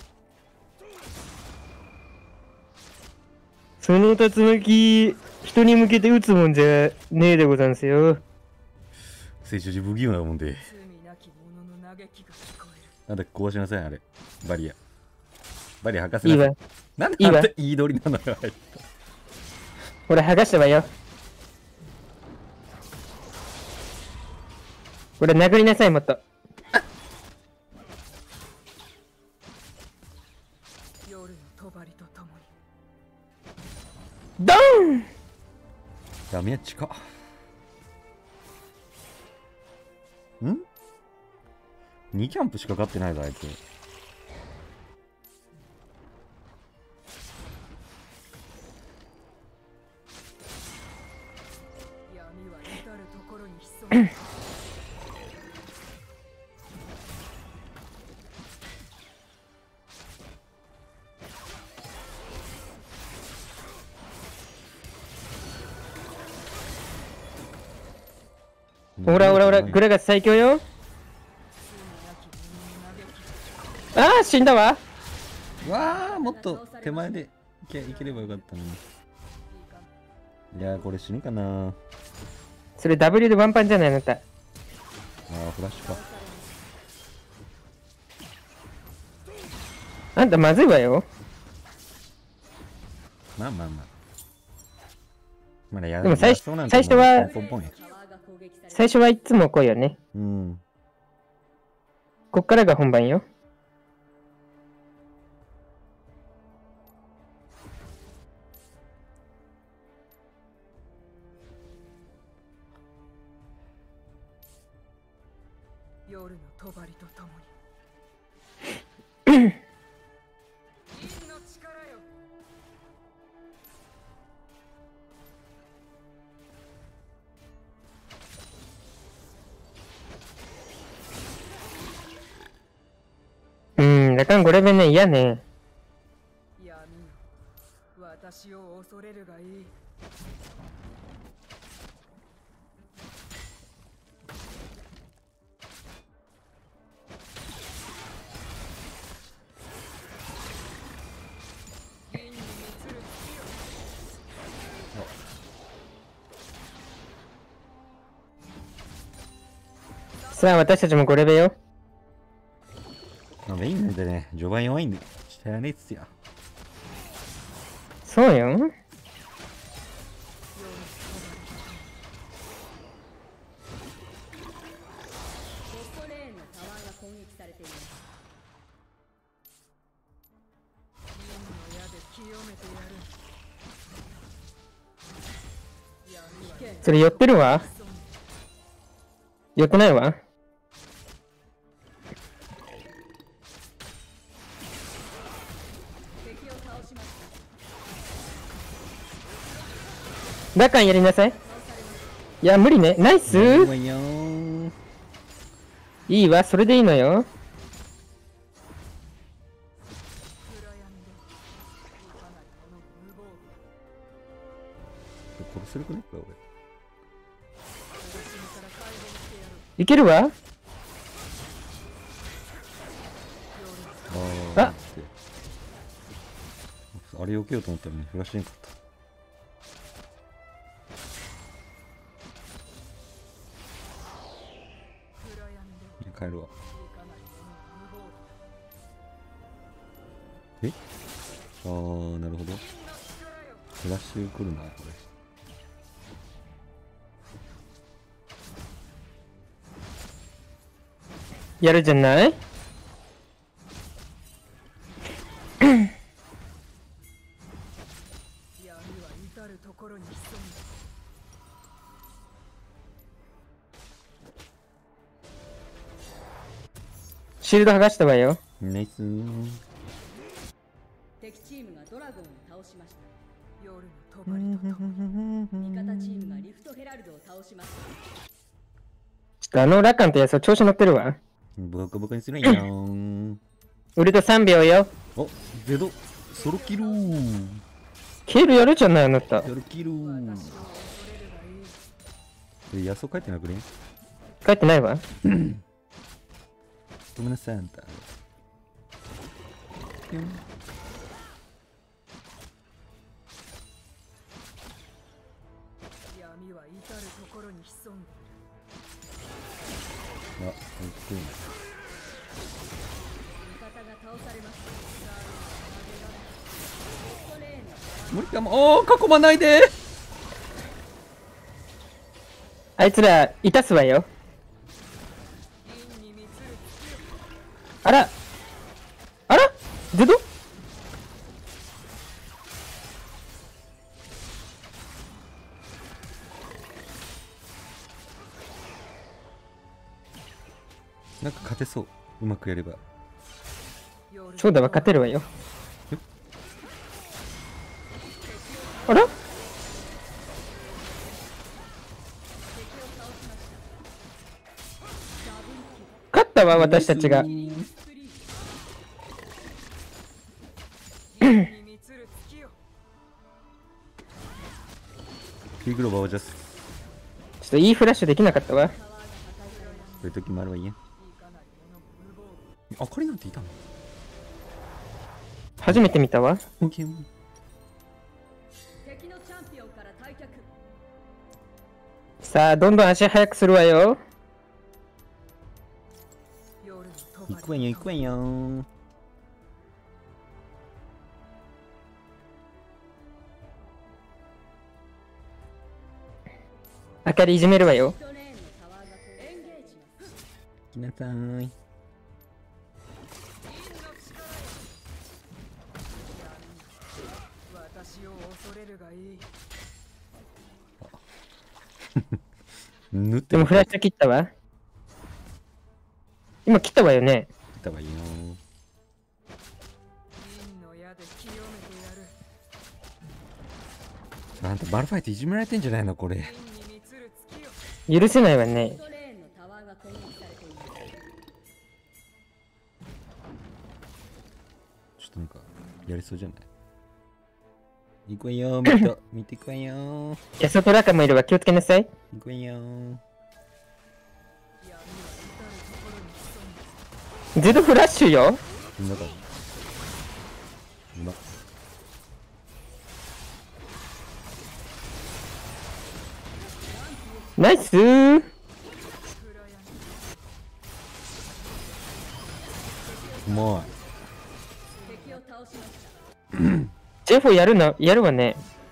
その竜巻、人に向けて撃つもんじゃねえでござんすよ。 聖書寺不義勇なもんで。なんだ壊しなさいあれ。バリア。バリア博士いいわ。 なんでいいわあんたいい鳥なのよ。 ほら、剥がしたわよ。ほら、殴りなさい、もっと。ドーンダメやっちか。ん ?に キャンプしか勝ってないぞ、あいつ。 ほらほらほら、グラガス最強よ。ああ、死んだわ。 わあ、もっと手前でいけいければよかったのに。いやー、これ死ぬかな。あそれ ダブリュー でワンパンじゃないのた。 あ、フラッシュか。 あんたまずいわよ。 まあまあまあ。まだやでも最初そうなんて最初はもうポンポンや。 最初はいつもこうよね。 うん。 こっからが本番よ。 夜の帳とともに銀の力よ。 うーん、ラカンごレベルね、嫌ね。 闇よ、私を恐れるがいい。 さあ、私たちもごレベルよ。 まあメインなんでね、序盤弱いんで、しゃあねえっすよ。 そうよ。 コストレーンのタワーが攻撃されています。 銀の矢で清めてやる。闇はそれ寄ってるわ。寄ってないわ。 敵を倒しました。 ラカンやりなさい。いや、無理ね。ナイスうまいよー。 いいわ、それでいいのよ。 暗闇でいかないこの無防備。 殺せるくないか、俺。 私から解放してやる。 いけるわ。 あああれ避けようと思ったらね、フラッシュにかった。 暗闇で帰るわ。 いかないこの無防えあー、なるほど。フラッシュ来るな、これ。 やるじゃない備。闇は至るところに潜んで。 シールド剥がしたわよ。 ナイスー。 敵チームがドラゴンを倒しました。 夜の帳とともに。 味方チームがリフトヘラルドを倒しました。 ちょっとあのラカンってやつ調子乗ってるわ。 ボコボコにするんやー。 ウルトさんびょうよ。 お、ゼド、ソロキルー。 キルやるじゃないあなた。 ソロキルー。 私を恐れるがいい。 え、ヤソ帰ってなくね？ 帰ってないわ。 ごめんなさい、あんた。ぴょん。 闇は至るところに潜んであ、オッケー。 味方が倒されました。コストレーンのタワー無理かも。おー、囲まないで。 あいつら、いたすわよ。 銀に満つるあらあらゼドなんか勝てそう。うまくやれば。 夜そうだわ、勝てるわよ。あら勝ったわ、私たちが。 銀に満つる月よ。 キーグローバーはジャス。 ちょっといいフラッシュできなかったわ。 タワーがういう時もあるわいいや。 いかなる者も無謀。 あかりなんていたの？ 初めて見たわ。 オッケー。 敵のチャンピオンから退却。 さあ、どんどん足速くするわよ。 夜の行くわよ行くわよ。 明かりいじめるわよ。 一レーンのタワーがエンゲージます。 来なさーい。 私を恐れるがいい。 縫ってでもフラッシュ切ったわ。今切ったわよね。 来たわよ。 銀の矢で清めてやる。 あんたバルファイトいじめられてんじゃないのこれ。 銀に満つる月よ。 許せないわね。 一レーンのタワーが攻撃されています。 ちょっとなんかやりそうじゃない？行くわよー、見と見てくわよー。 ヤソトラカもいるわ。気をつけなさい。 行くわよー。 闇は至るところに潜んでゼロフラッシュよ。 みんなだ。うまっ。 ナイスー。 暗うまい。 敵を倒しました。 ジェフォやるな、やるわね。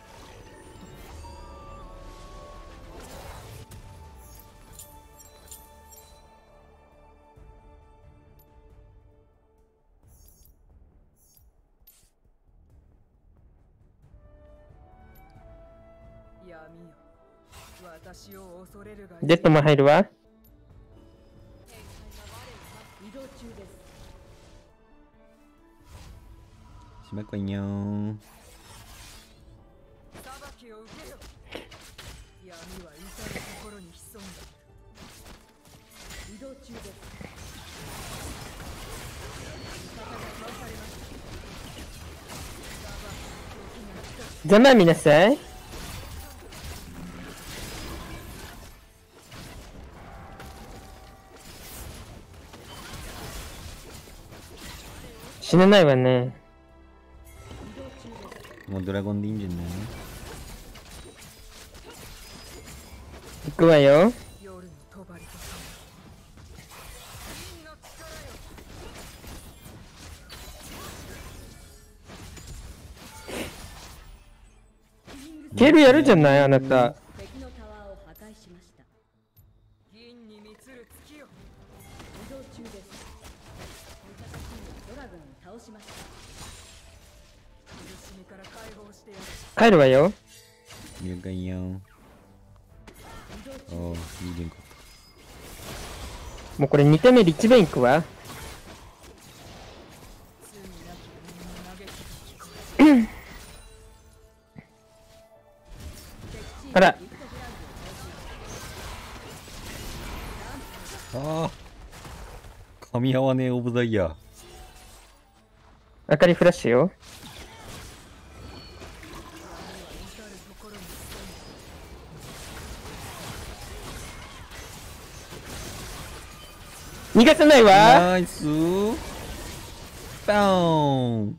闇よ。私を恐れるがいい。 デッドも入るわ。 移動中です。 しまこいにょーん。 裁きを受けよ。闇は至るところに潜んで移動中です。 ざまあみなさい。死なないわね。 もうドラゴンでいいんじゃない？ 行くわよ。 夜の帳とさま。銀の力よ。 ケルやるじゃないあなた。 敵のタワーを破壊しました。 銀に満つる月よ。 移動中です。味方チームドラゴンを倒しました。 苦しみから解放してやる。 帰るわよ。 了解よー。 移動中おー、いい連行。 もうこれにてんめリッチベイン行くわ。 罪なき者の嘆きが聞こえる。 あら、 ギフトフラッグを倒しました。 ああ。噛み合わねえオブザイヤー。 明かりフラッシュよ。 至るところに潜んで逃がさないわ。 ナイスー。バーン。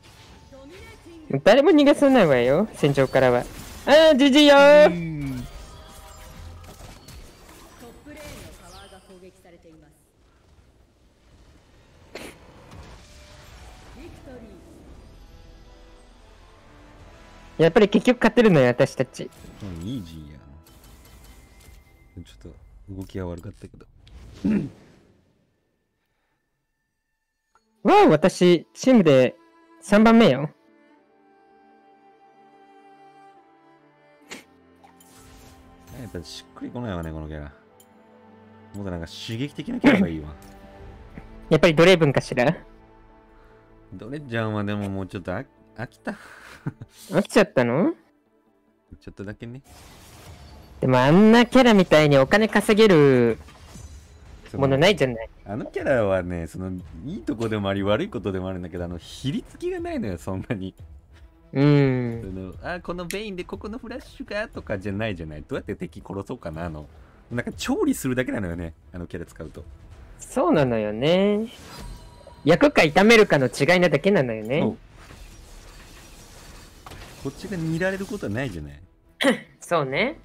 誰も逃がさないわよ。戦場からは。あー、ジジイようー。 んトップレーンのタワーが攻撃されています。ビクトリー。 やっぱり結局勝てるのよ、私たち。 うん、イージーやん。ちょっと動きは悪かったけど。 わあ、私、チームでさんばんめよ。 やっぱしっくりこないわね、このキャラ。もっとなんか刺激的なキャラがいいわ。 やっぱりドレーブンかしら。 ドレッジャーはでももうちょっと飽飽きた。 飽きちゃったの？ ちょっとだけね。 でもあんなキャラみたいにお金稼げるそのものないじゃない。 あのキャラはね、そのいいとこでもあり悪いことでもあるんだけど、あの、ひりつきがないのよ、そんなに。 うーん。 そのあ、このベインでここのフラッシュがとかじゃないじゃない。どうやって敵殺そうかなのなんか調理するだけなのよね、あのキャラ使うと。 そうなのよね。焼くか炒めるかの違いなだけなのよね。 そうこっちが煮られることはないじゃない。 そうね。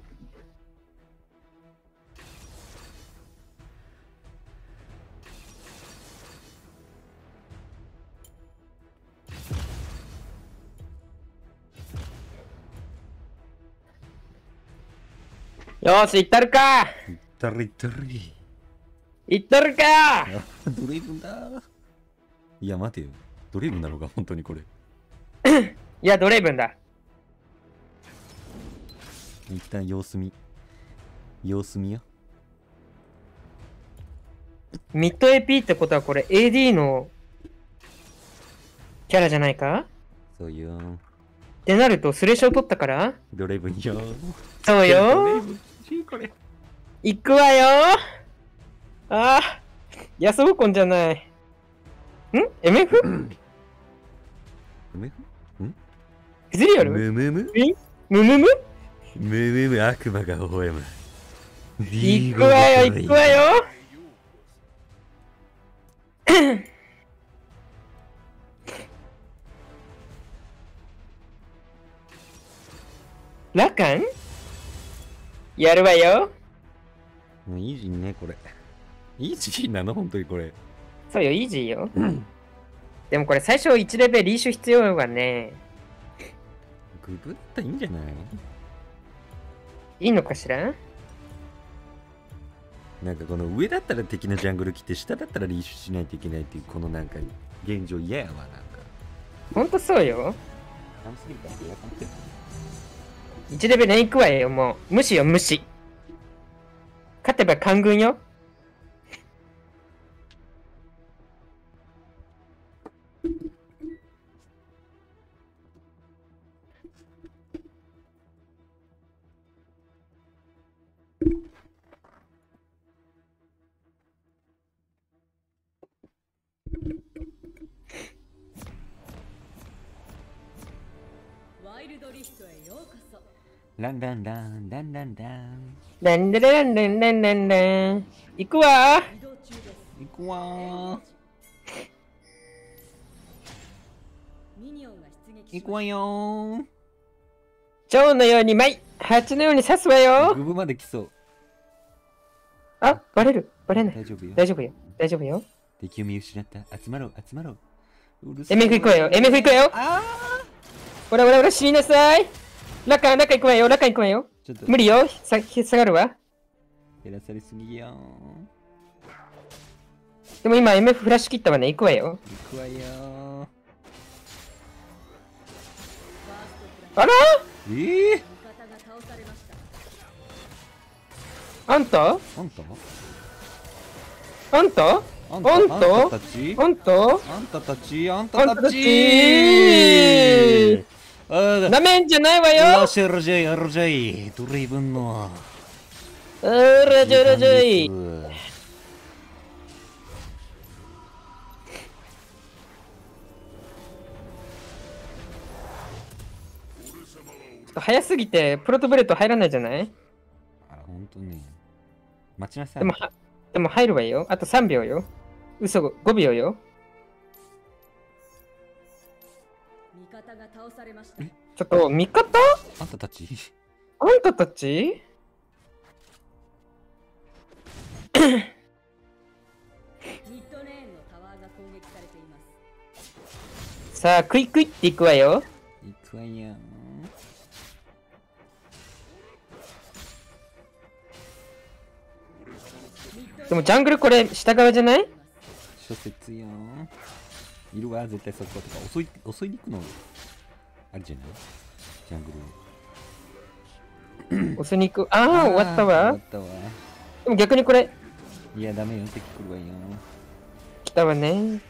よーし、行ったるかだるいだるい。 行ったるかあドレイブンだ。いや待てよ、ドレイブンなのか本当にこれ。 いや、ドレイブンだ。 一旦様子見様子見よ。 ミッド エーピー ってことはこれ エーディー のキャラじゃないかそうよ。 ってなるとスレショを取ったからドレイブンよ。 そうドレイよブンこれ。 行くわよああヤスオコンじゃない。ん エムエフ? ムフズリアルムムムムムムムムム悪魔が微笑む。 行くわよ行くわよラカンやるわよ。 もうイージーねこれ。イージーなの本当にこれ。 そうよ、イージーよ。でもこれ最初いちレベルリーシュ必要はね。 ググったらいいんじゃない？ いいのかしら？ なんかこの上だったら敵のジャングル来て下だったらリーシュしないといけないっていうこのなんか現状嫌やわなんか。 ほんとそうよ。 寒すぎるからエアコンっていちレベル連行くわよ、もう。無視よ、無視。勝てば官軍よ。 ワイルドリフトへようこそ。 ランランランランランランランラランランランランラン。行くわ。 移動中です。 行くわーミニオンが出撃し行くわよー。 蝶のように舞い、蜂のように刺すわよ。 グブまで来そう。 あ、バレる。バレない。 大丈夫よ。 大丈夫よ。大丈夫よ。 敵を見失った。集まろう集まろう。うるエムエフ 行くわよ。エムエフ 行くわよ。ほらほらほら、死になさい。中、中行くわよ。中行くわよ。 ちょっと無理よ。さ、下がるわ。 減らされすぎよでも今 エムエフ フラッシュ切ったわね。行くわよ。 ー。行くわよー。 あらえぇ、ー、 味方が倒されました。 あんたあんたあんたあんあんたあんたたちあんたあんたたちあんあたたんたたちちあーなめんじゃないわよよ。 っしゃやるじゃいやるじゃいドレイブンのうらじゃらじゃい。 いい感じです。 ちょっと早すぎてプロトブレット入らないじゃない？ あらほんとね待ちなさい。 でもは、でも入るわよ。あとさんびょうよ。嘘ごびょうよ。 味方が倒されました。 ちょっと味方？ あんたたちあんたたちミッドレーンのタワーが攻撃されています。 さあ、クイクイっていくわよ。 行くわよでもジャングルこれ下側じゃない？ 諸説よいるわ絶対そことか襲い襲いに行くのあるじゃないジャングル押しに行く。ああ、終わったわ。 終わったわでも逆にこれ、 いやダメよ敵来るわよ来たわね。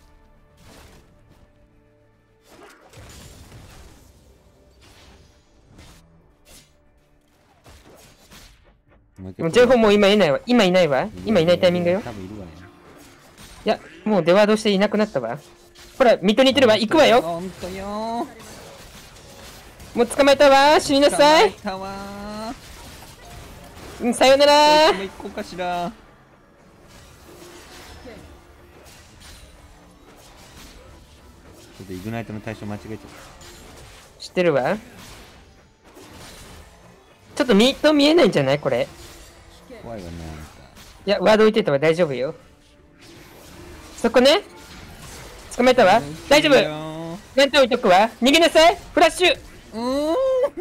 でも情報もう今いないわ。今いないわ。今いないタイミングよ。 多分いるわよいや、もう出ワードしていなくなったわ。ほら、ミッドにいてるわ。行くわよ。 ほんとよもう捕まえたわ。死になさい。 捕まえたわうんさよなら。 もう一個かしら。ちょっとイグナイトの対象間違えちゃっ知ってるわ。ちょっとミット見えないんじゃないこれ。 た。怖いわね、あんいや、ワード置いてたわ。大丈夫よ。そこね。捕まえたわ。大丈夫。ランタン置いとくわ。逃げなさい。フラッシュ。 うーん。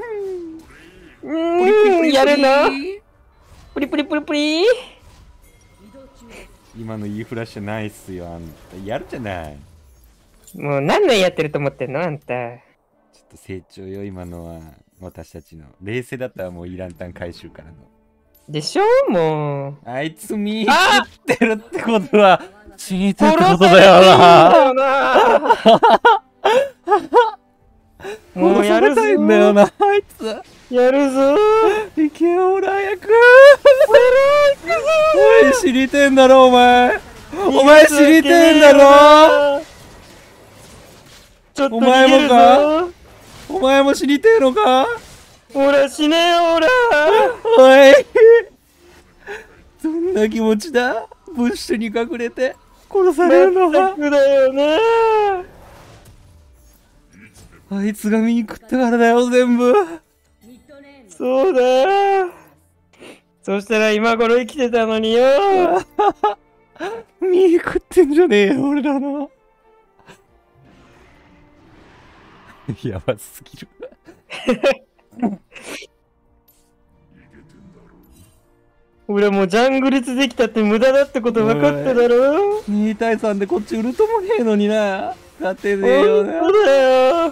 うーん、やるのプリプリプリプリ。 今のいいフラッシュないっすよ、あんた。やるじゃない。 もう何年やってると思ってんのあんた。 ちょっと成長よ、今のは。私たちの。冷静だったらもうイランタン回収からの。 でしょもう。 あいつ見切ってるってことは、死にたってこと殺されだよていいんだな。 よな。もうやるぞ。 殺されたいんだよな、あいつ。 やるぞ。 いけよ、オラ早く。おい、知りてんだろ、お前。お前知りてんだろ。 ちょっとお前逃げるもかぞ。 お前も知りてえのか。 ほら死ねよほら。 おい。どんな気持ちだ、ブッシュに隠れて殺されるのは。 全くだよな。 あいつが見に食ったからだよ、全部。 そうだよ。そしたら今頃生きてたのによ。 見に食ってんじゃねえよ、俺らの。やばすぎる。 俺もうジャングリツできたって無駄だってこと分かっただろ。 に対さんでこっち売るともねえのにな。勝てねえよな。 本当だよ。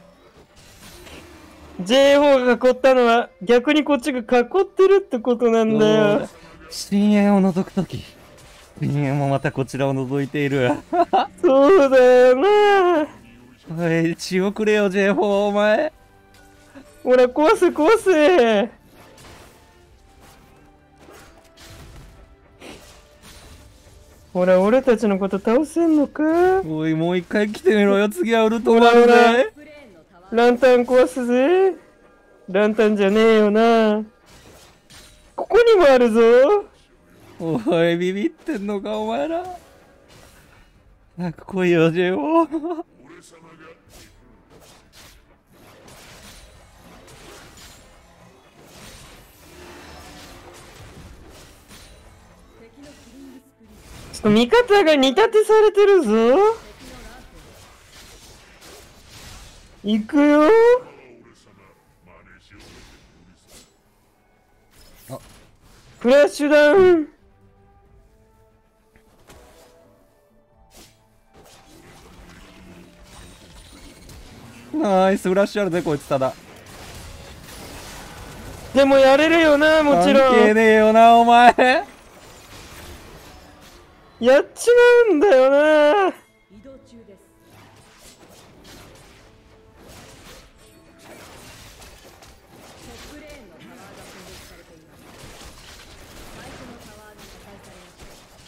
ジェイフォー が囲ったのは逆にこっちが囲ってるってことなんだよ。 深淵を覗くとき、深淵もまたこちらを覗いている。 そうだよな。 おい、血をくれよ、ジェイフォー、お前。 ほら壊せ壊せ。ほら俺たちのこと倒せんのか。 おい、もう一回来てみろよ、次はウルトラマンぜ。 ランタン壊すぜ。ランタンじゃねえよな。ここにもあるぞ。 おい、ビビってんのか、お前ら。なんか来いよ、ジェイフォー。 ちょっと味方が煮立てされてるぞ。行くよ。 あ、 フラッシュダウン。 ナイス、フラッシュあるぜ、こいつただ。 でもやれるよな、もちろん。 関係ねえよな、お前。 やっちまうんだよな。 移動中です。トップレーンのタワーが攻撃されています。相手のタワーが破壊されました。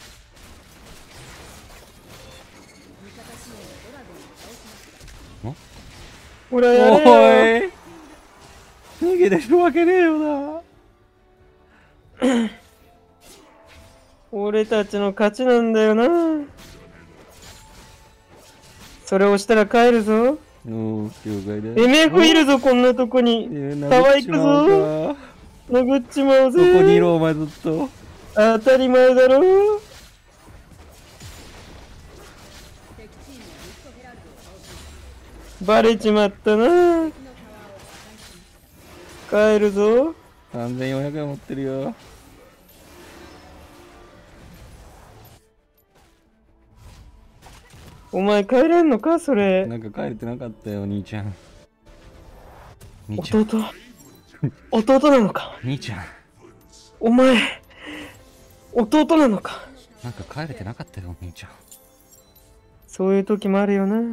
味方支援のドラゴンを倒しました。 ほらやれよ。 おい、逃げれるわけねえよな。 俺たちの勝ちなんだよな。それをしたら帰るぞ。 おー、了解だ。 エムエフ いるぞ、こんなとこに。タワー行くぞ。殴っちまうぜ。 どこにいろ、お前ずっと。 当たり前だろ。 敵チームはリフトヘラルドを倒しました。 バレちまったな。 敵のタワーを破壊しました。 帰るぞ。 さんぜんよんひゃくえん持ってるよ。 お前帰れんのかそれ。 なんか帰れてなかったよ、兄ちゃん。兄ちゃん。 弟。弟なのか。 兄ちゃん。 お前。弟なのか。 なんか帰れてなかったよ、兄ちゃん。 そういう時もあるよな。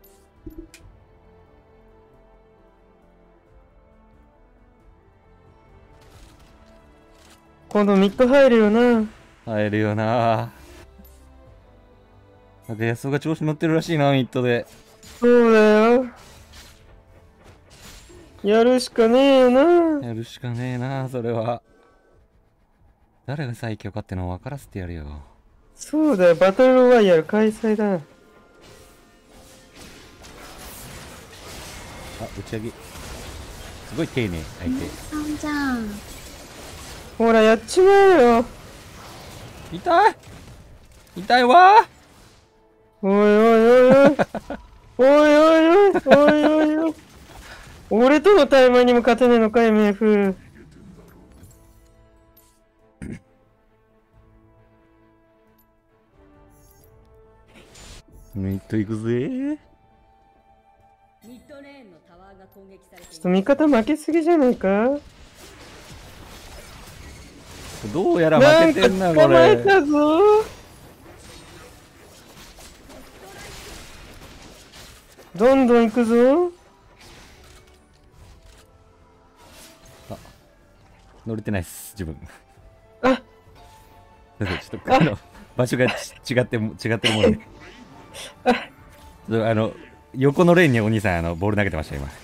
今度ミッド入るよな。 入るよな。なんか安尾が調子乗ってるらしいな、ミッドで。 そうだよ。やるしかねえよな。 やるしかねえな、それは。 誰が最強かってのを分からせてやるよ。 そうだよ、バトルロワイヤル開催だ。 あ、打ち上げ。すごい丁寧、相手。 さんじゃん。 ほら、やっちまえよ。 痛い痛いわおいおいおいおい。おいおいおい。おいおいおい。俺とのタイマーにも勝てねえのか、エムエフ。 ミッド行くぜ。 ミッドレーンのタワーが攻撃されています。 ちょっと味方負けすぎじゃないか。 どうやらなんか負けてんな、こ捕まえれ。 たぞ。どんどん行くぞ。 乗れてないっす、自分。 あちょっと、あの、場所がち違って、違ってるもので。ちょっとあの、横のレーンにお兄さん、あの、ボール投げてました、今。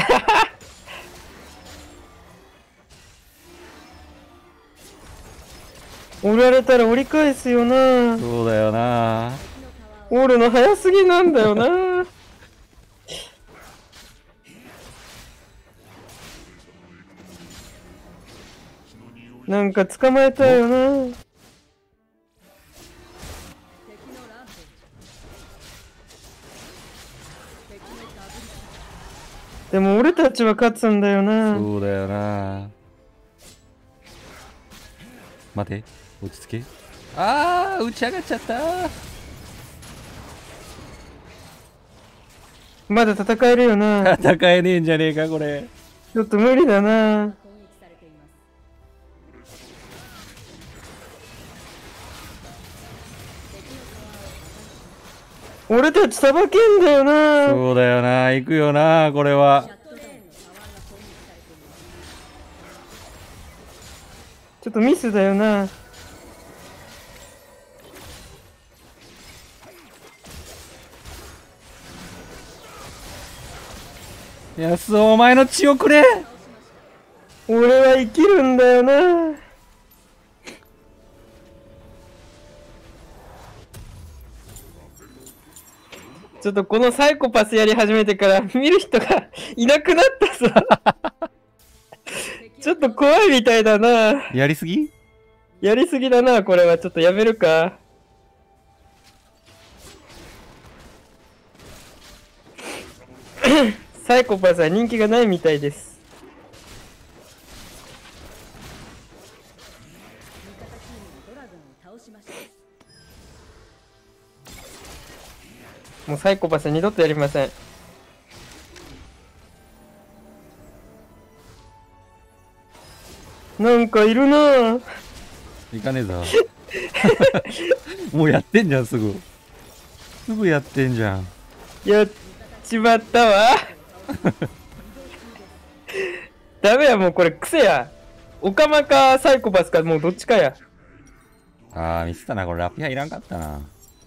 折られたら折り返すよな。 そうだよな。 折るの早すぎなんだよな。なんか捕まえたよな。 敵のランページ。敵のダブル。 でも俺たちは勝つんだよな。 そうだよな。待て、落ち着け。あー、打ち上がっちゃった。 まだ戦えるよな。 戦えねえんじゃねえか、これ。 ちょっと無理だな。 攻撃されています。 俺たちさばけんだよな。 そうだよな、行くよな、これは。 シャットレーンのタワーが攻撃されています。 ちょっとミスだよな。 やすお、お前の血をくれ。 俺は生きるんだよな。ちょっとこのサイコパスやり始めてから見る人がいなくなったさ。ちょっと怖いみたいだな。 やりすぎ。 やりすぎだな、これは。ちょっとやめるか。サイコパスは人気がないみたいです。 味方チームがドラゴンを倒しました。 もうサイコパスは二度とやりません。なんかいるなぁ。 いかねえぞ。もうやってんじゃん、すぐ。すぐやってんじゃん。 やっちまったわ。ダメや、もうこれ癖や。オカマかサイコパスか、もうどっちかや。 あー、ミスったな、これラピアいらんかったな。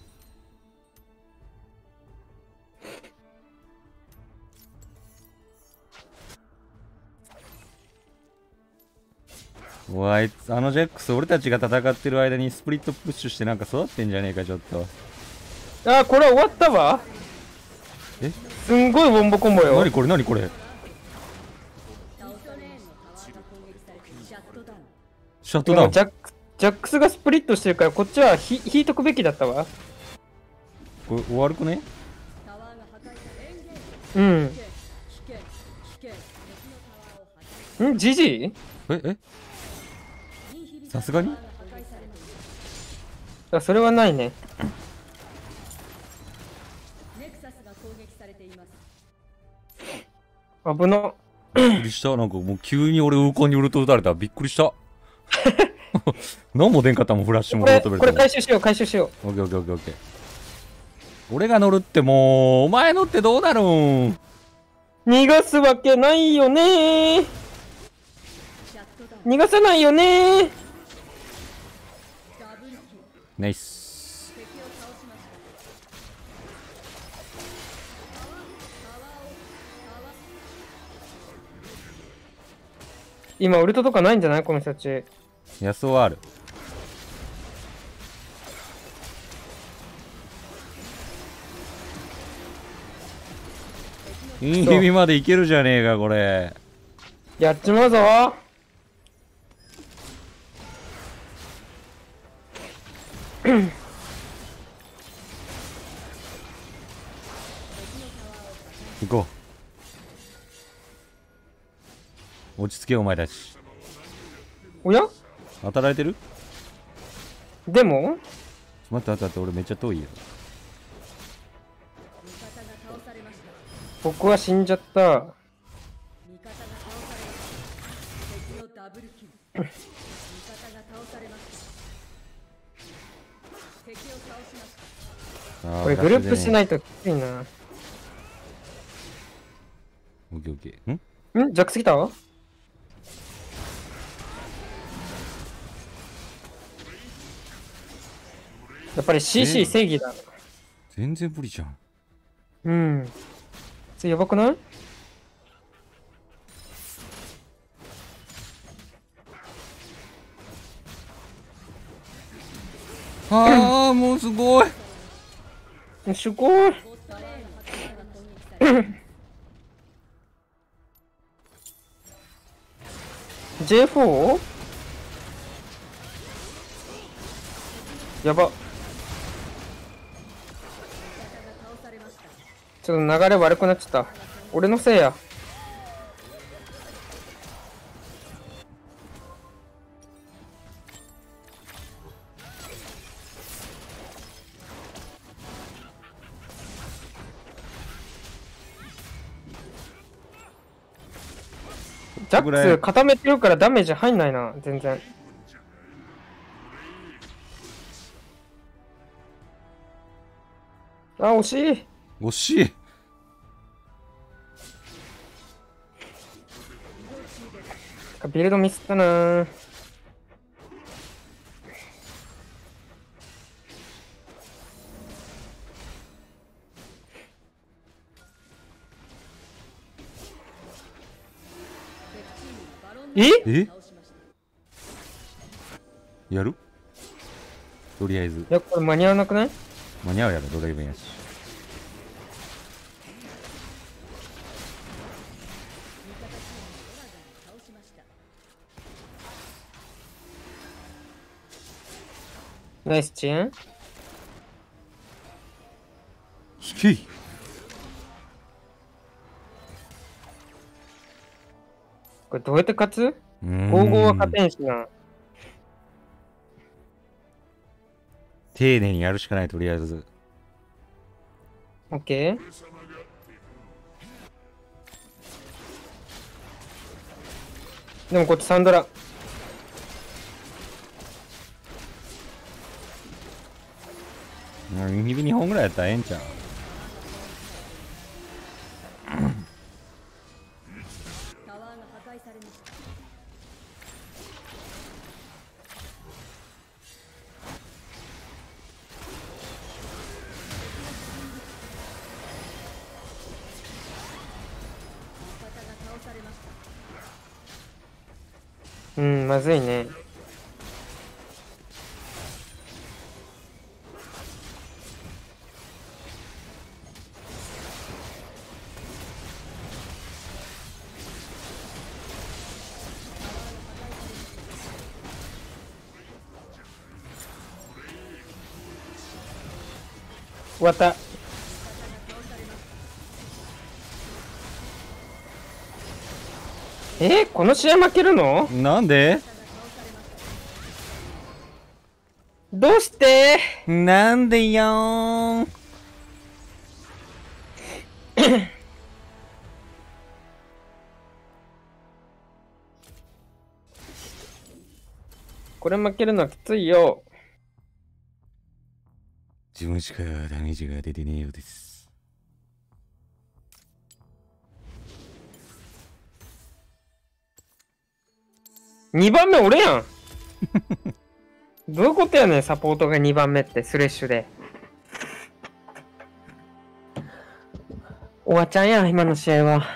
おい、あいつ、あのジャックス、俺たちが戦ってる間にスプリットプッシュしてなんか育ってんじゃねえか、ちょっと。 あー、これ終わったわ。 え、 すんごいボンボコンボよ。 なにこれ、なにこれ。 ミッドレーンのタワーが攻撃されてシャットダウン。 シャットダウンでもジ。ャックジャックスがスプリットしてるから、こっちはひ引いとくべきだったわ。 これ終わるくね。 タワーが破壊され、エンゲージ。 うん。 危険、危険、危険。敵のタワーを破壊。 んジジイえ、え、 インヒビさすがにタワーが破壊されています。 あ、それはないね。 ネクサスが攻撃されています。 危な。 びっくりした。なんかもう急に俺ウーコンにウルト打たれた。びっくりした。何も出んかったもん、フラッシュもこれ、 ロートベルこれトも。 回収しよう、回収しよオッケーオッケーオッケーオッケー。俺が乗るってもう、お前乗ってどうなるん。 う。逃がすわけないよねー。 シャットダウン。 逃がさないよねー。 ダブルキル。 ナイス。 敵を倒しました。タワー、タワーを、タワー。 今、ウルトとかないんじゃないこの人たち。 ヤスオある。 インヒビまでいけるじゃねえか、これ。 やっちまうぞ。 行こう。落ち着けよ、お前たち。 おや働いてる？ でも待って待って待って、俺めっちゃ遠いよ。 味方が倒されました。 僕は死んじゃった。 味方が倒されました。敵のダブルキル。味方が倒されました。敵を倒しました。 あーこれグループしない。 いときついな。 オッケーオッケー。んんジャックすぎた？やっぱり シーシー 正義だ。 全然無理じゃん。 うん。それやばくない？ ああ、もうすごい。 すごい。ジェイフォー？ やば。ちょっと流れ悪くなっちゃった。俺のせいや。ジャックス固めてるからダメージ入んないな、全然。あ、惜しい。 惜しい。 ビルドミスったなー。ええやる？とりあえずいや、これ間に合わなくない？ 間に合うやろ、ドライブやし。 ナイスチェーン。 スキー。 これどうやって勝つ？ うーんゴーゴーは勝てんしな。 丁寧にやるしかない、とりあえず。 オッケー。でもこっちサンドラ。 うん、指にほんぐらいやったらええんちゃう？ タワーが破壊されました。味方が倒されました。 うん、まずいね。終わった。えー、この試合負けるの？ なんで？ どうしてなんでよーん。 これ負けるのはきついよ。 自分しかダメージが出てねえようです。 にばんめ俺やん。どういうことやねん、サポートがにばんめってスレッシュで。おわちゃんやん、今の試合は。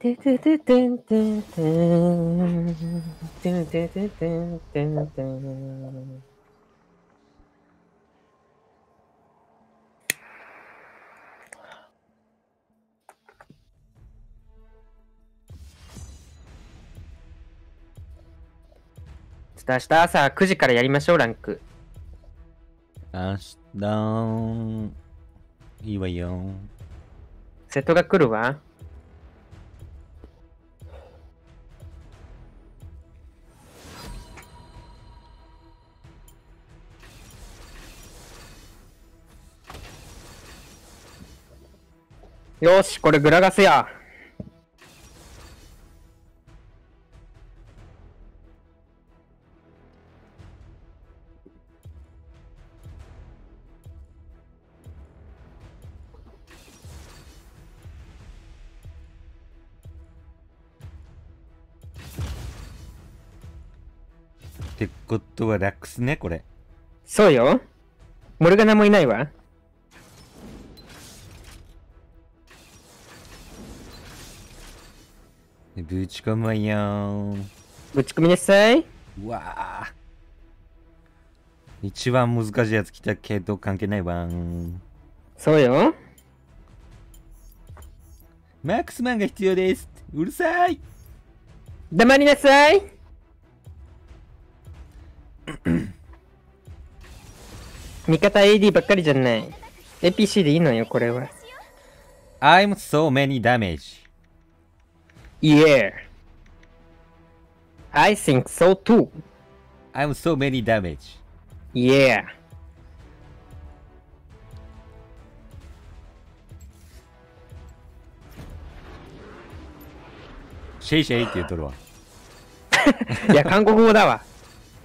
ててててんてんてん。てんてててんてんてん。ちょっと明日朝くじからやりましょう、ランク。 明日、いいわよ。 瀬戸が来るわ。よし、これグラガスや。 ってことはラックスね、これ。 そうよ。モルガナもいないわ。 ぶち込むよー。 ぶち込みなさい。 うわあ。一番難しいやつ来たけど関係ないわー。 そうよ。 マックスマンが必要です。うるさい。 黙りなさい。味方 エーディー ばっかりじゃない。エーピーシー でいいのよ、これは。 I'm so many damage. Yeah. I think so too. I'm so many damage. Yeah. シェイシェイって言っとるわ。 いや、韓国語だわ。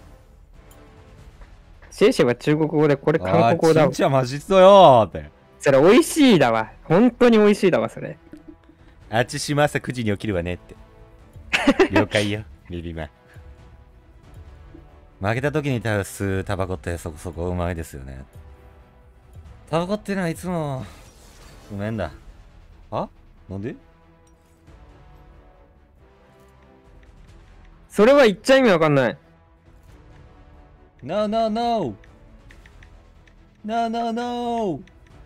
シェイシェイは中国語で、これ韓国語だわあーちん。ちゃまじっそよーって。 それ美味しいだわ。本当に美味しいだわ、それ。 あっちしま朝くじに起きるわねって。了解よ、ビビマン。負けた時に倒すタバコってそこそこうまいですよね。タバコってのはいつもうめえんだ。あなんでそれは言っちゃ意味わかんない。 No, no, no! No, no, no!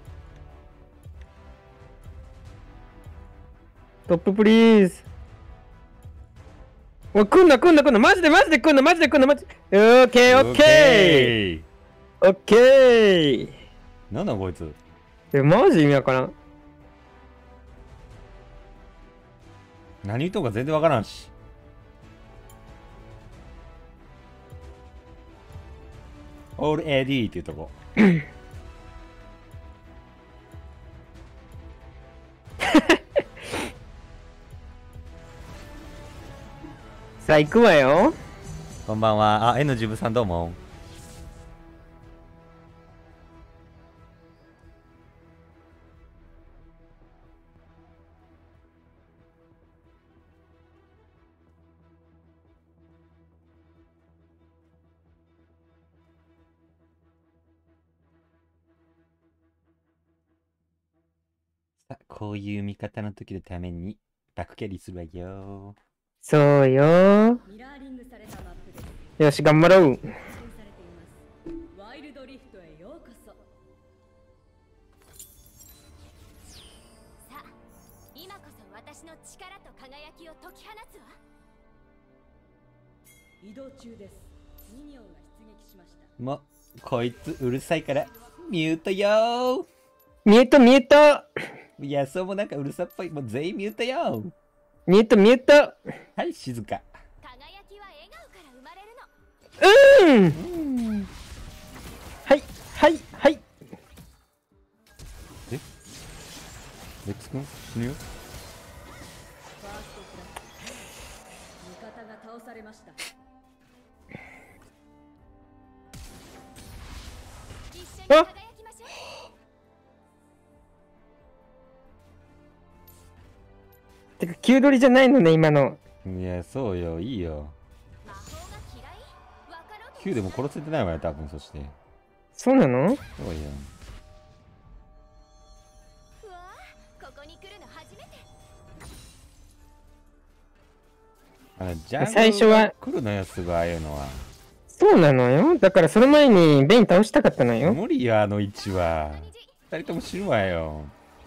トッププリーズ。おい、来んな来んな来んな。マジでマジで来んな。マジで来んな。マジで。オッケーオッケーオッケー。 なんだこいつ。 え、マジ意味わからん。 何言うとか全然わからんし。オール エーディー っていうとこ。 さあ、行くわよ。 こんばんは。あ、N ジブさんどうも。さあ、こういう味方の時のためにバックキャリーするわよ。 そうよ。 ミラーリングされたマップです。 よし、頑張ろう。 更新されています。ワイルドリフトへようこそ。 さあ、今こそ私の力と輝きを解き放つわ。 移動中です。ミニオンが出撃しました。 もう、こいつうるさいからミュートよー。 ミュート、ミュート。 いや、そうもなんかうるさっぽい。もう全員ミュートよ。 ミュート、ミュート。 はい、静か。 輝きは笑顔から生まれるの。 うん。はい、はい、はい。 えレックス君死ぬよ。 ファーストクラス。味方が倒されました。 一緒に輝きましょう。 てか、急取りじゃないのね、今の。 いや、そうよ、いいよ。 魔法が嫌い？わかろうと Q でも殺せてないわよ、多分、そして。 そうなの？ そうよ。 うわあ、ここに来るの初めて。 あのジャングル最初は来るのよ、すぐああいうのは。 そうなのよ。だからその前にベイン倒したかったのよ。 無理よ、あの位置は。二人とも死ぬわよ。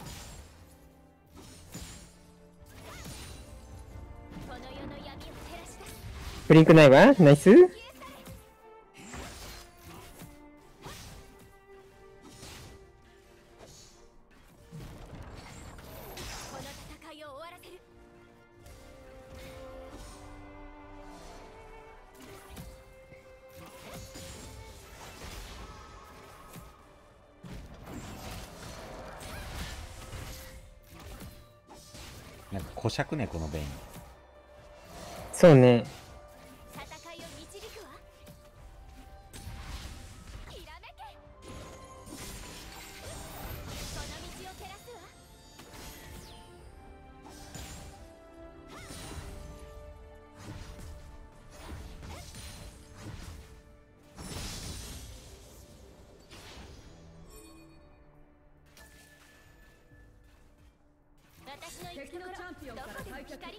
この世の闇を照らし出す。 ブリンクないわ。ナイス。 この戦いを終わらせる。 なんか小尺ね、このベイン。 そうね。 戦いを導くわ。ひらめけ。この道を照らすわ。私の行くところ、どこでも光がついてくるの。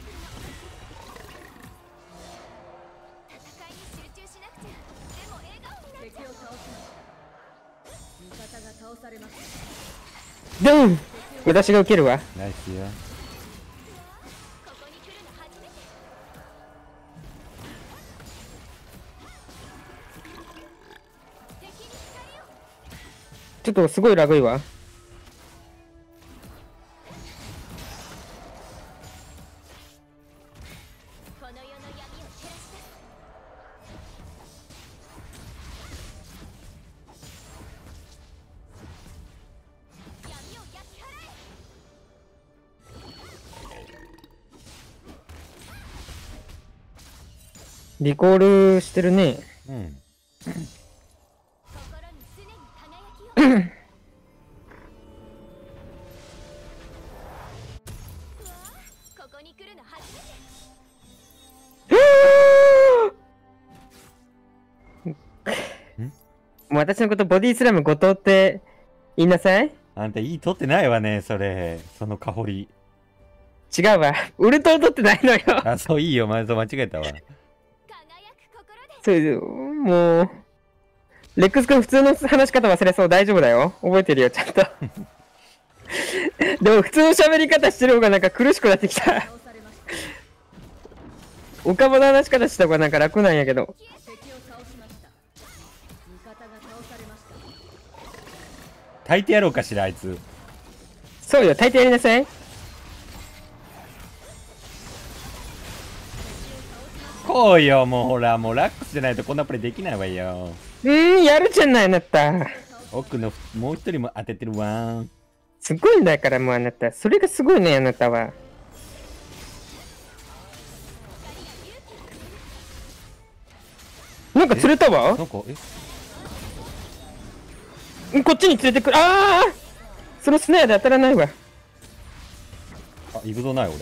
戦いに集中しなくちゃ。でも笑顔になっちゃう。 敵を倒しました味方が倒されましたドン。私が受けるわ。 ナイスよ。 ここに来るの初めて。敵に光を。 ちょっとすごいラグいわ。 この世の闇を照らし出す。闇を焼き払え。 リコールしてるね。 うん。 心に常に輝きを。うわあ、ここに来るの初めて。 もう私のことボディスラム後藤って言いなさい。 あんたいい取ってないわね、それ。その香り。 違うわ。ウルトラ取ってないのよ。 あ、そういいよ、まず間違えたわ。 輝く心で。 そうです。もう。レックス君普通の話し方忘れそう。大丈夫だよ。覚えてるよ、ちゃんと。でも普通の喋り方してる方がなんか苦しくなってきた。 倒されました岡場の話し方した方がなんか楽なんやけど。 敵を倒しました味方が倒されました炊いてやろうかしら、あいつ。 そうよ、大抵やりなさい。 こうよ、もうほら、もうラックスじゃないとこんなプレイできないわよ。 うーん、やるじゃない、あなた。 奥のもう一人も当ててるわ。 すごいんだからもうあなた。それがすごいね、あなたは。なんか釣れたわなん。か、えんこっちに連れてくる。ああそのスネアで当たらないわ。 あ、イグドない俺。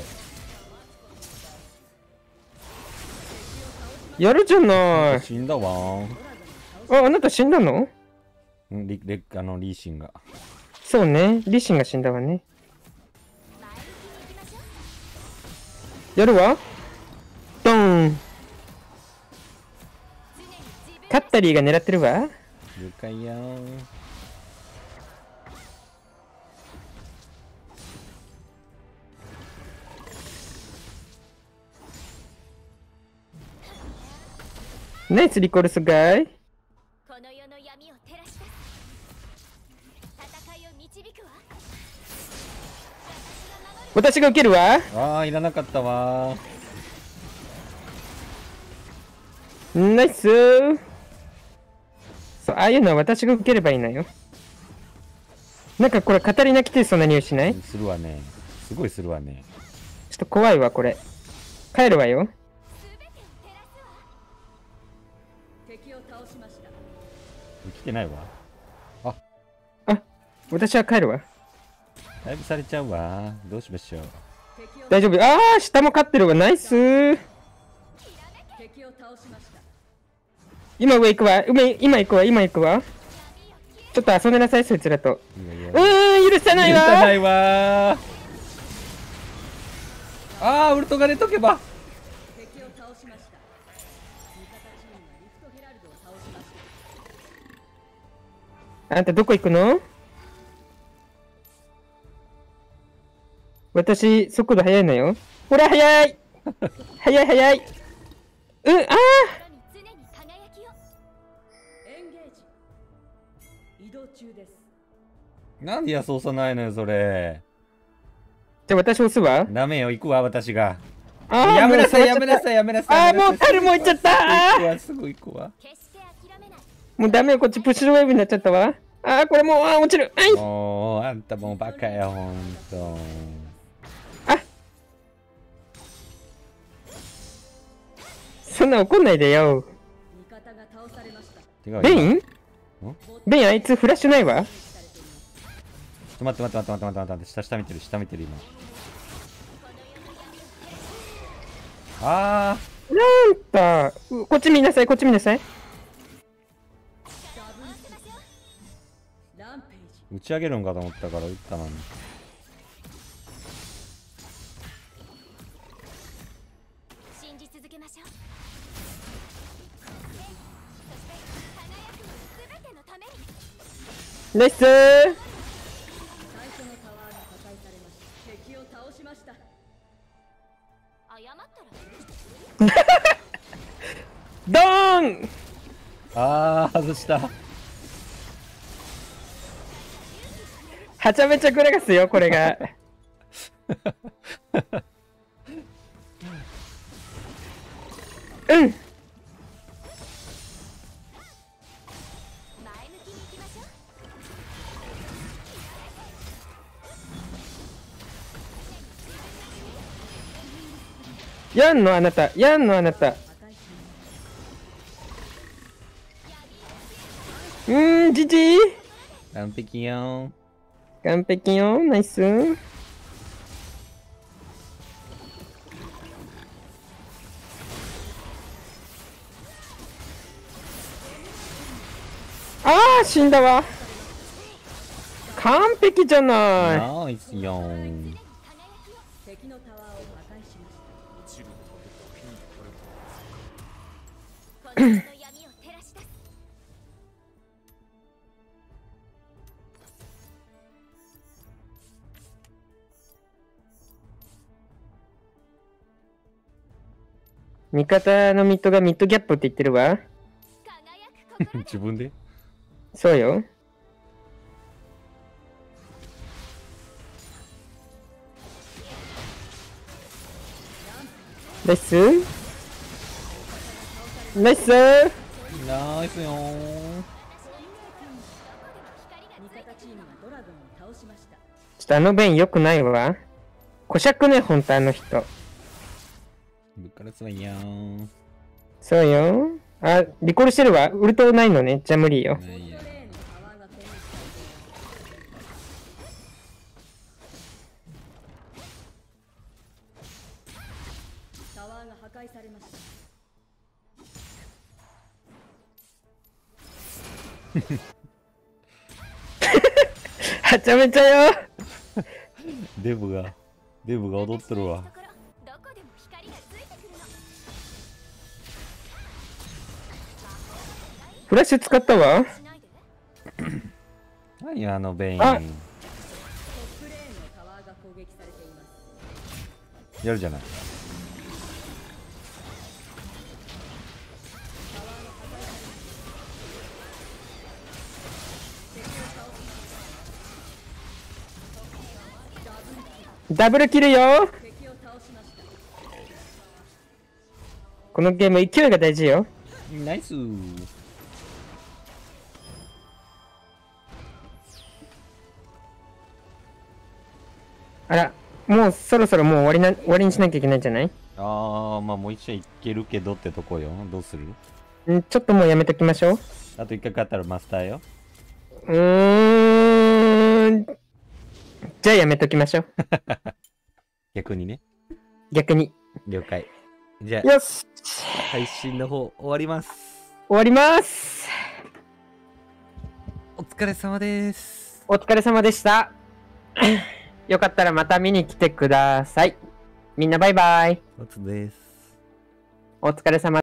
やるじゃない。 死んだわ。 あ、あなた死んだの？ うん、リ、レあの、リーシンが。 そうね。リシンが死んだわね。やるわ。ドーン。カッタリーが狙ってるわ。 了解よー。 ナイスリコルスガイ。 この世の闇を照らし出す。戦いを導くわ。 私が受けるわ。 あー、いらなかったわー。 ナイスー。そう、ああいうのは私が受ければいいのよ。なんかこれカタリナ来てそうな匂いしない？ちょするわね。すごいするわね。 っと怖いわ、これ。帰るわよ。 敵を倒しました来てないわ。 あ、私は帰るわ。 だいぶされちゃうわ。どうしましょう。 敵を大丈夫。ああ、下も勝ってるわ。ナイスー。 敵を倒しました今上行くわ。上今行くわ。今行くわ。ちょっと遊んでなさい、そいつらと。 いいよいいようーん、許さないわ許さないわー。あー、ウルトが出とけば。 倒しました。味方チームがリフトヘラルドを倒しました。 あんたどこ行くの？私、速度速いのよ。ほら、速い速い速い。うん、ああ。 心に常に輝きを。 エンゲージ。移動中です。 なんで安尾さないのよ、それ。 じゃあ私押すわ。 ダメよ、行くわ、私が。 あーやめなさい、 もうやめなさい、やめなさい。 あーもうタルも行っちゃった行くわ、すぐ行くわ。 決して諦めない。 もうダメよ、こっちプッシュドウェーブになっちゃったわ。あーこれもう、あー落ちる。はい。 もう、あんたもうバカや、ほんと。 そんな怒んないでよ。 味方が倒されました。 違うベインんベインあいつフラッシュないわ。 ちょっと待って待って待って待って待って待って、下下見てる、下見てる今。あなんだ。うこっち見なさい、こっち見なさい。 ランページ。 ー、打ち上げるんかと思ったから打ったのに。 信じ続けましょう。そして輝く全てのために。 ナイスー。 最初のタワーが破壊されました。敵を倒しました。 謝ったらドーン。 あー、外した。 はちゃめちゃグラガスよ、これが。うん。 前向きに行きましょう。 やんのあなた、やんのあなた。うーん、じじい。 完璧よー。 完璧よ、ナイス。ああ、死んだわ。完璧じゃない。 ナイスよー。 敵のタワーを破壊しました。 この世の闇を照らし出す。 味方のミッドがミッドギャップって言ってるわ。 輝く心で自分でそうよ。ナイスナイス。 ナイスよー。 味方チームがドラゴンを倒しました。 ちょっとあのベン良くないわ。こしゃくね、ほんとあの人。 ぶっからつまんやー。 そうよ。あ、リコールしてるわ。ウルトないのね。じゃあ無理よ。 ないや。 レーンのタワーが攻撃されています。タワーが破壊されました。 はちゃめちゃよ。 デブが、デブが踊ってるわ。 どこでも光がついてくるの。 フラッシュ使ったわ。 しないで。 何よあのベイン。 あトップレーンのタワーが攻撃されています。 やるじゃない。 ダブルキルよ。 敵を倒しました。 このゲーム勢いが大事よ。 ナイスー。 あら、もうそろそろもう終わりな、終わりにしなきゃいけないんじゃない？ あー、まあもう一試合いけるけどってとこよ。どうする？ んちょっともうやめときましょう。 あと一回勝ったらマスターよ。 うーん。じゃあやめときましょう。 逆にね。 逆に。 了解。じゃあ、 よし。 配信の方終わります。 終わります。 お疲れ様です。 お疲れ様でした。よかったらまた見に来てください。みんなバイバイ。 おつです。 お疲れ様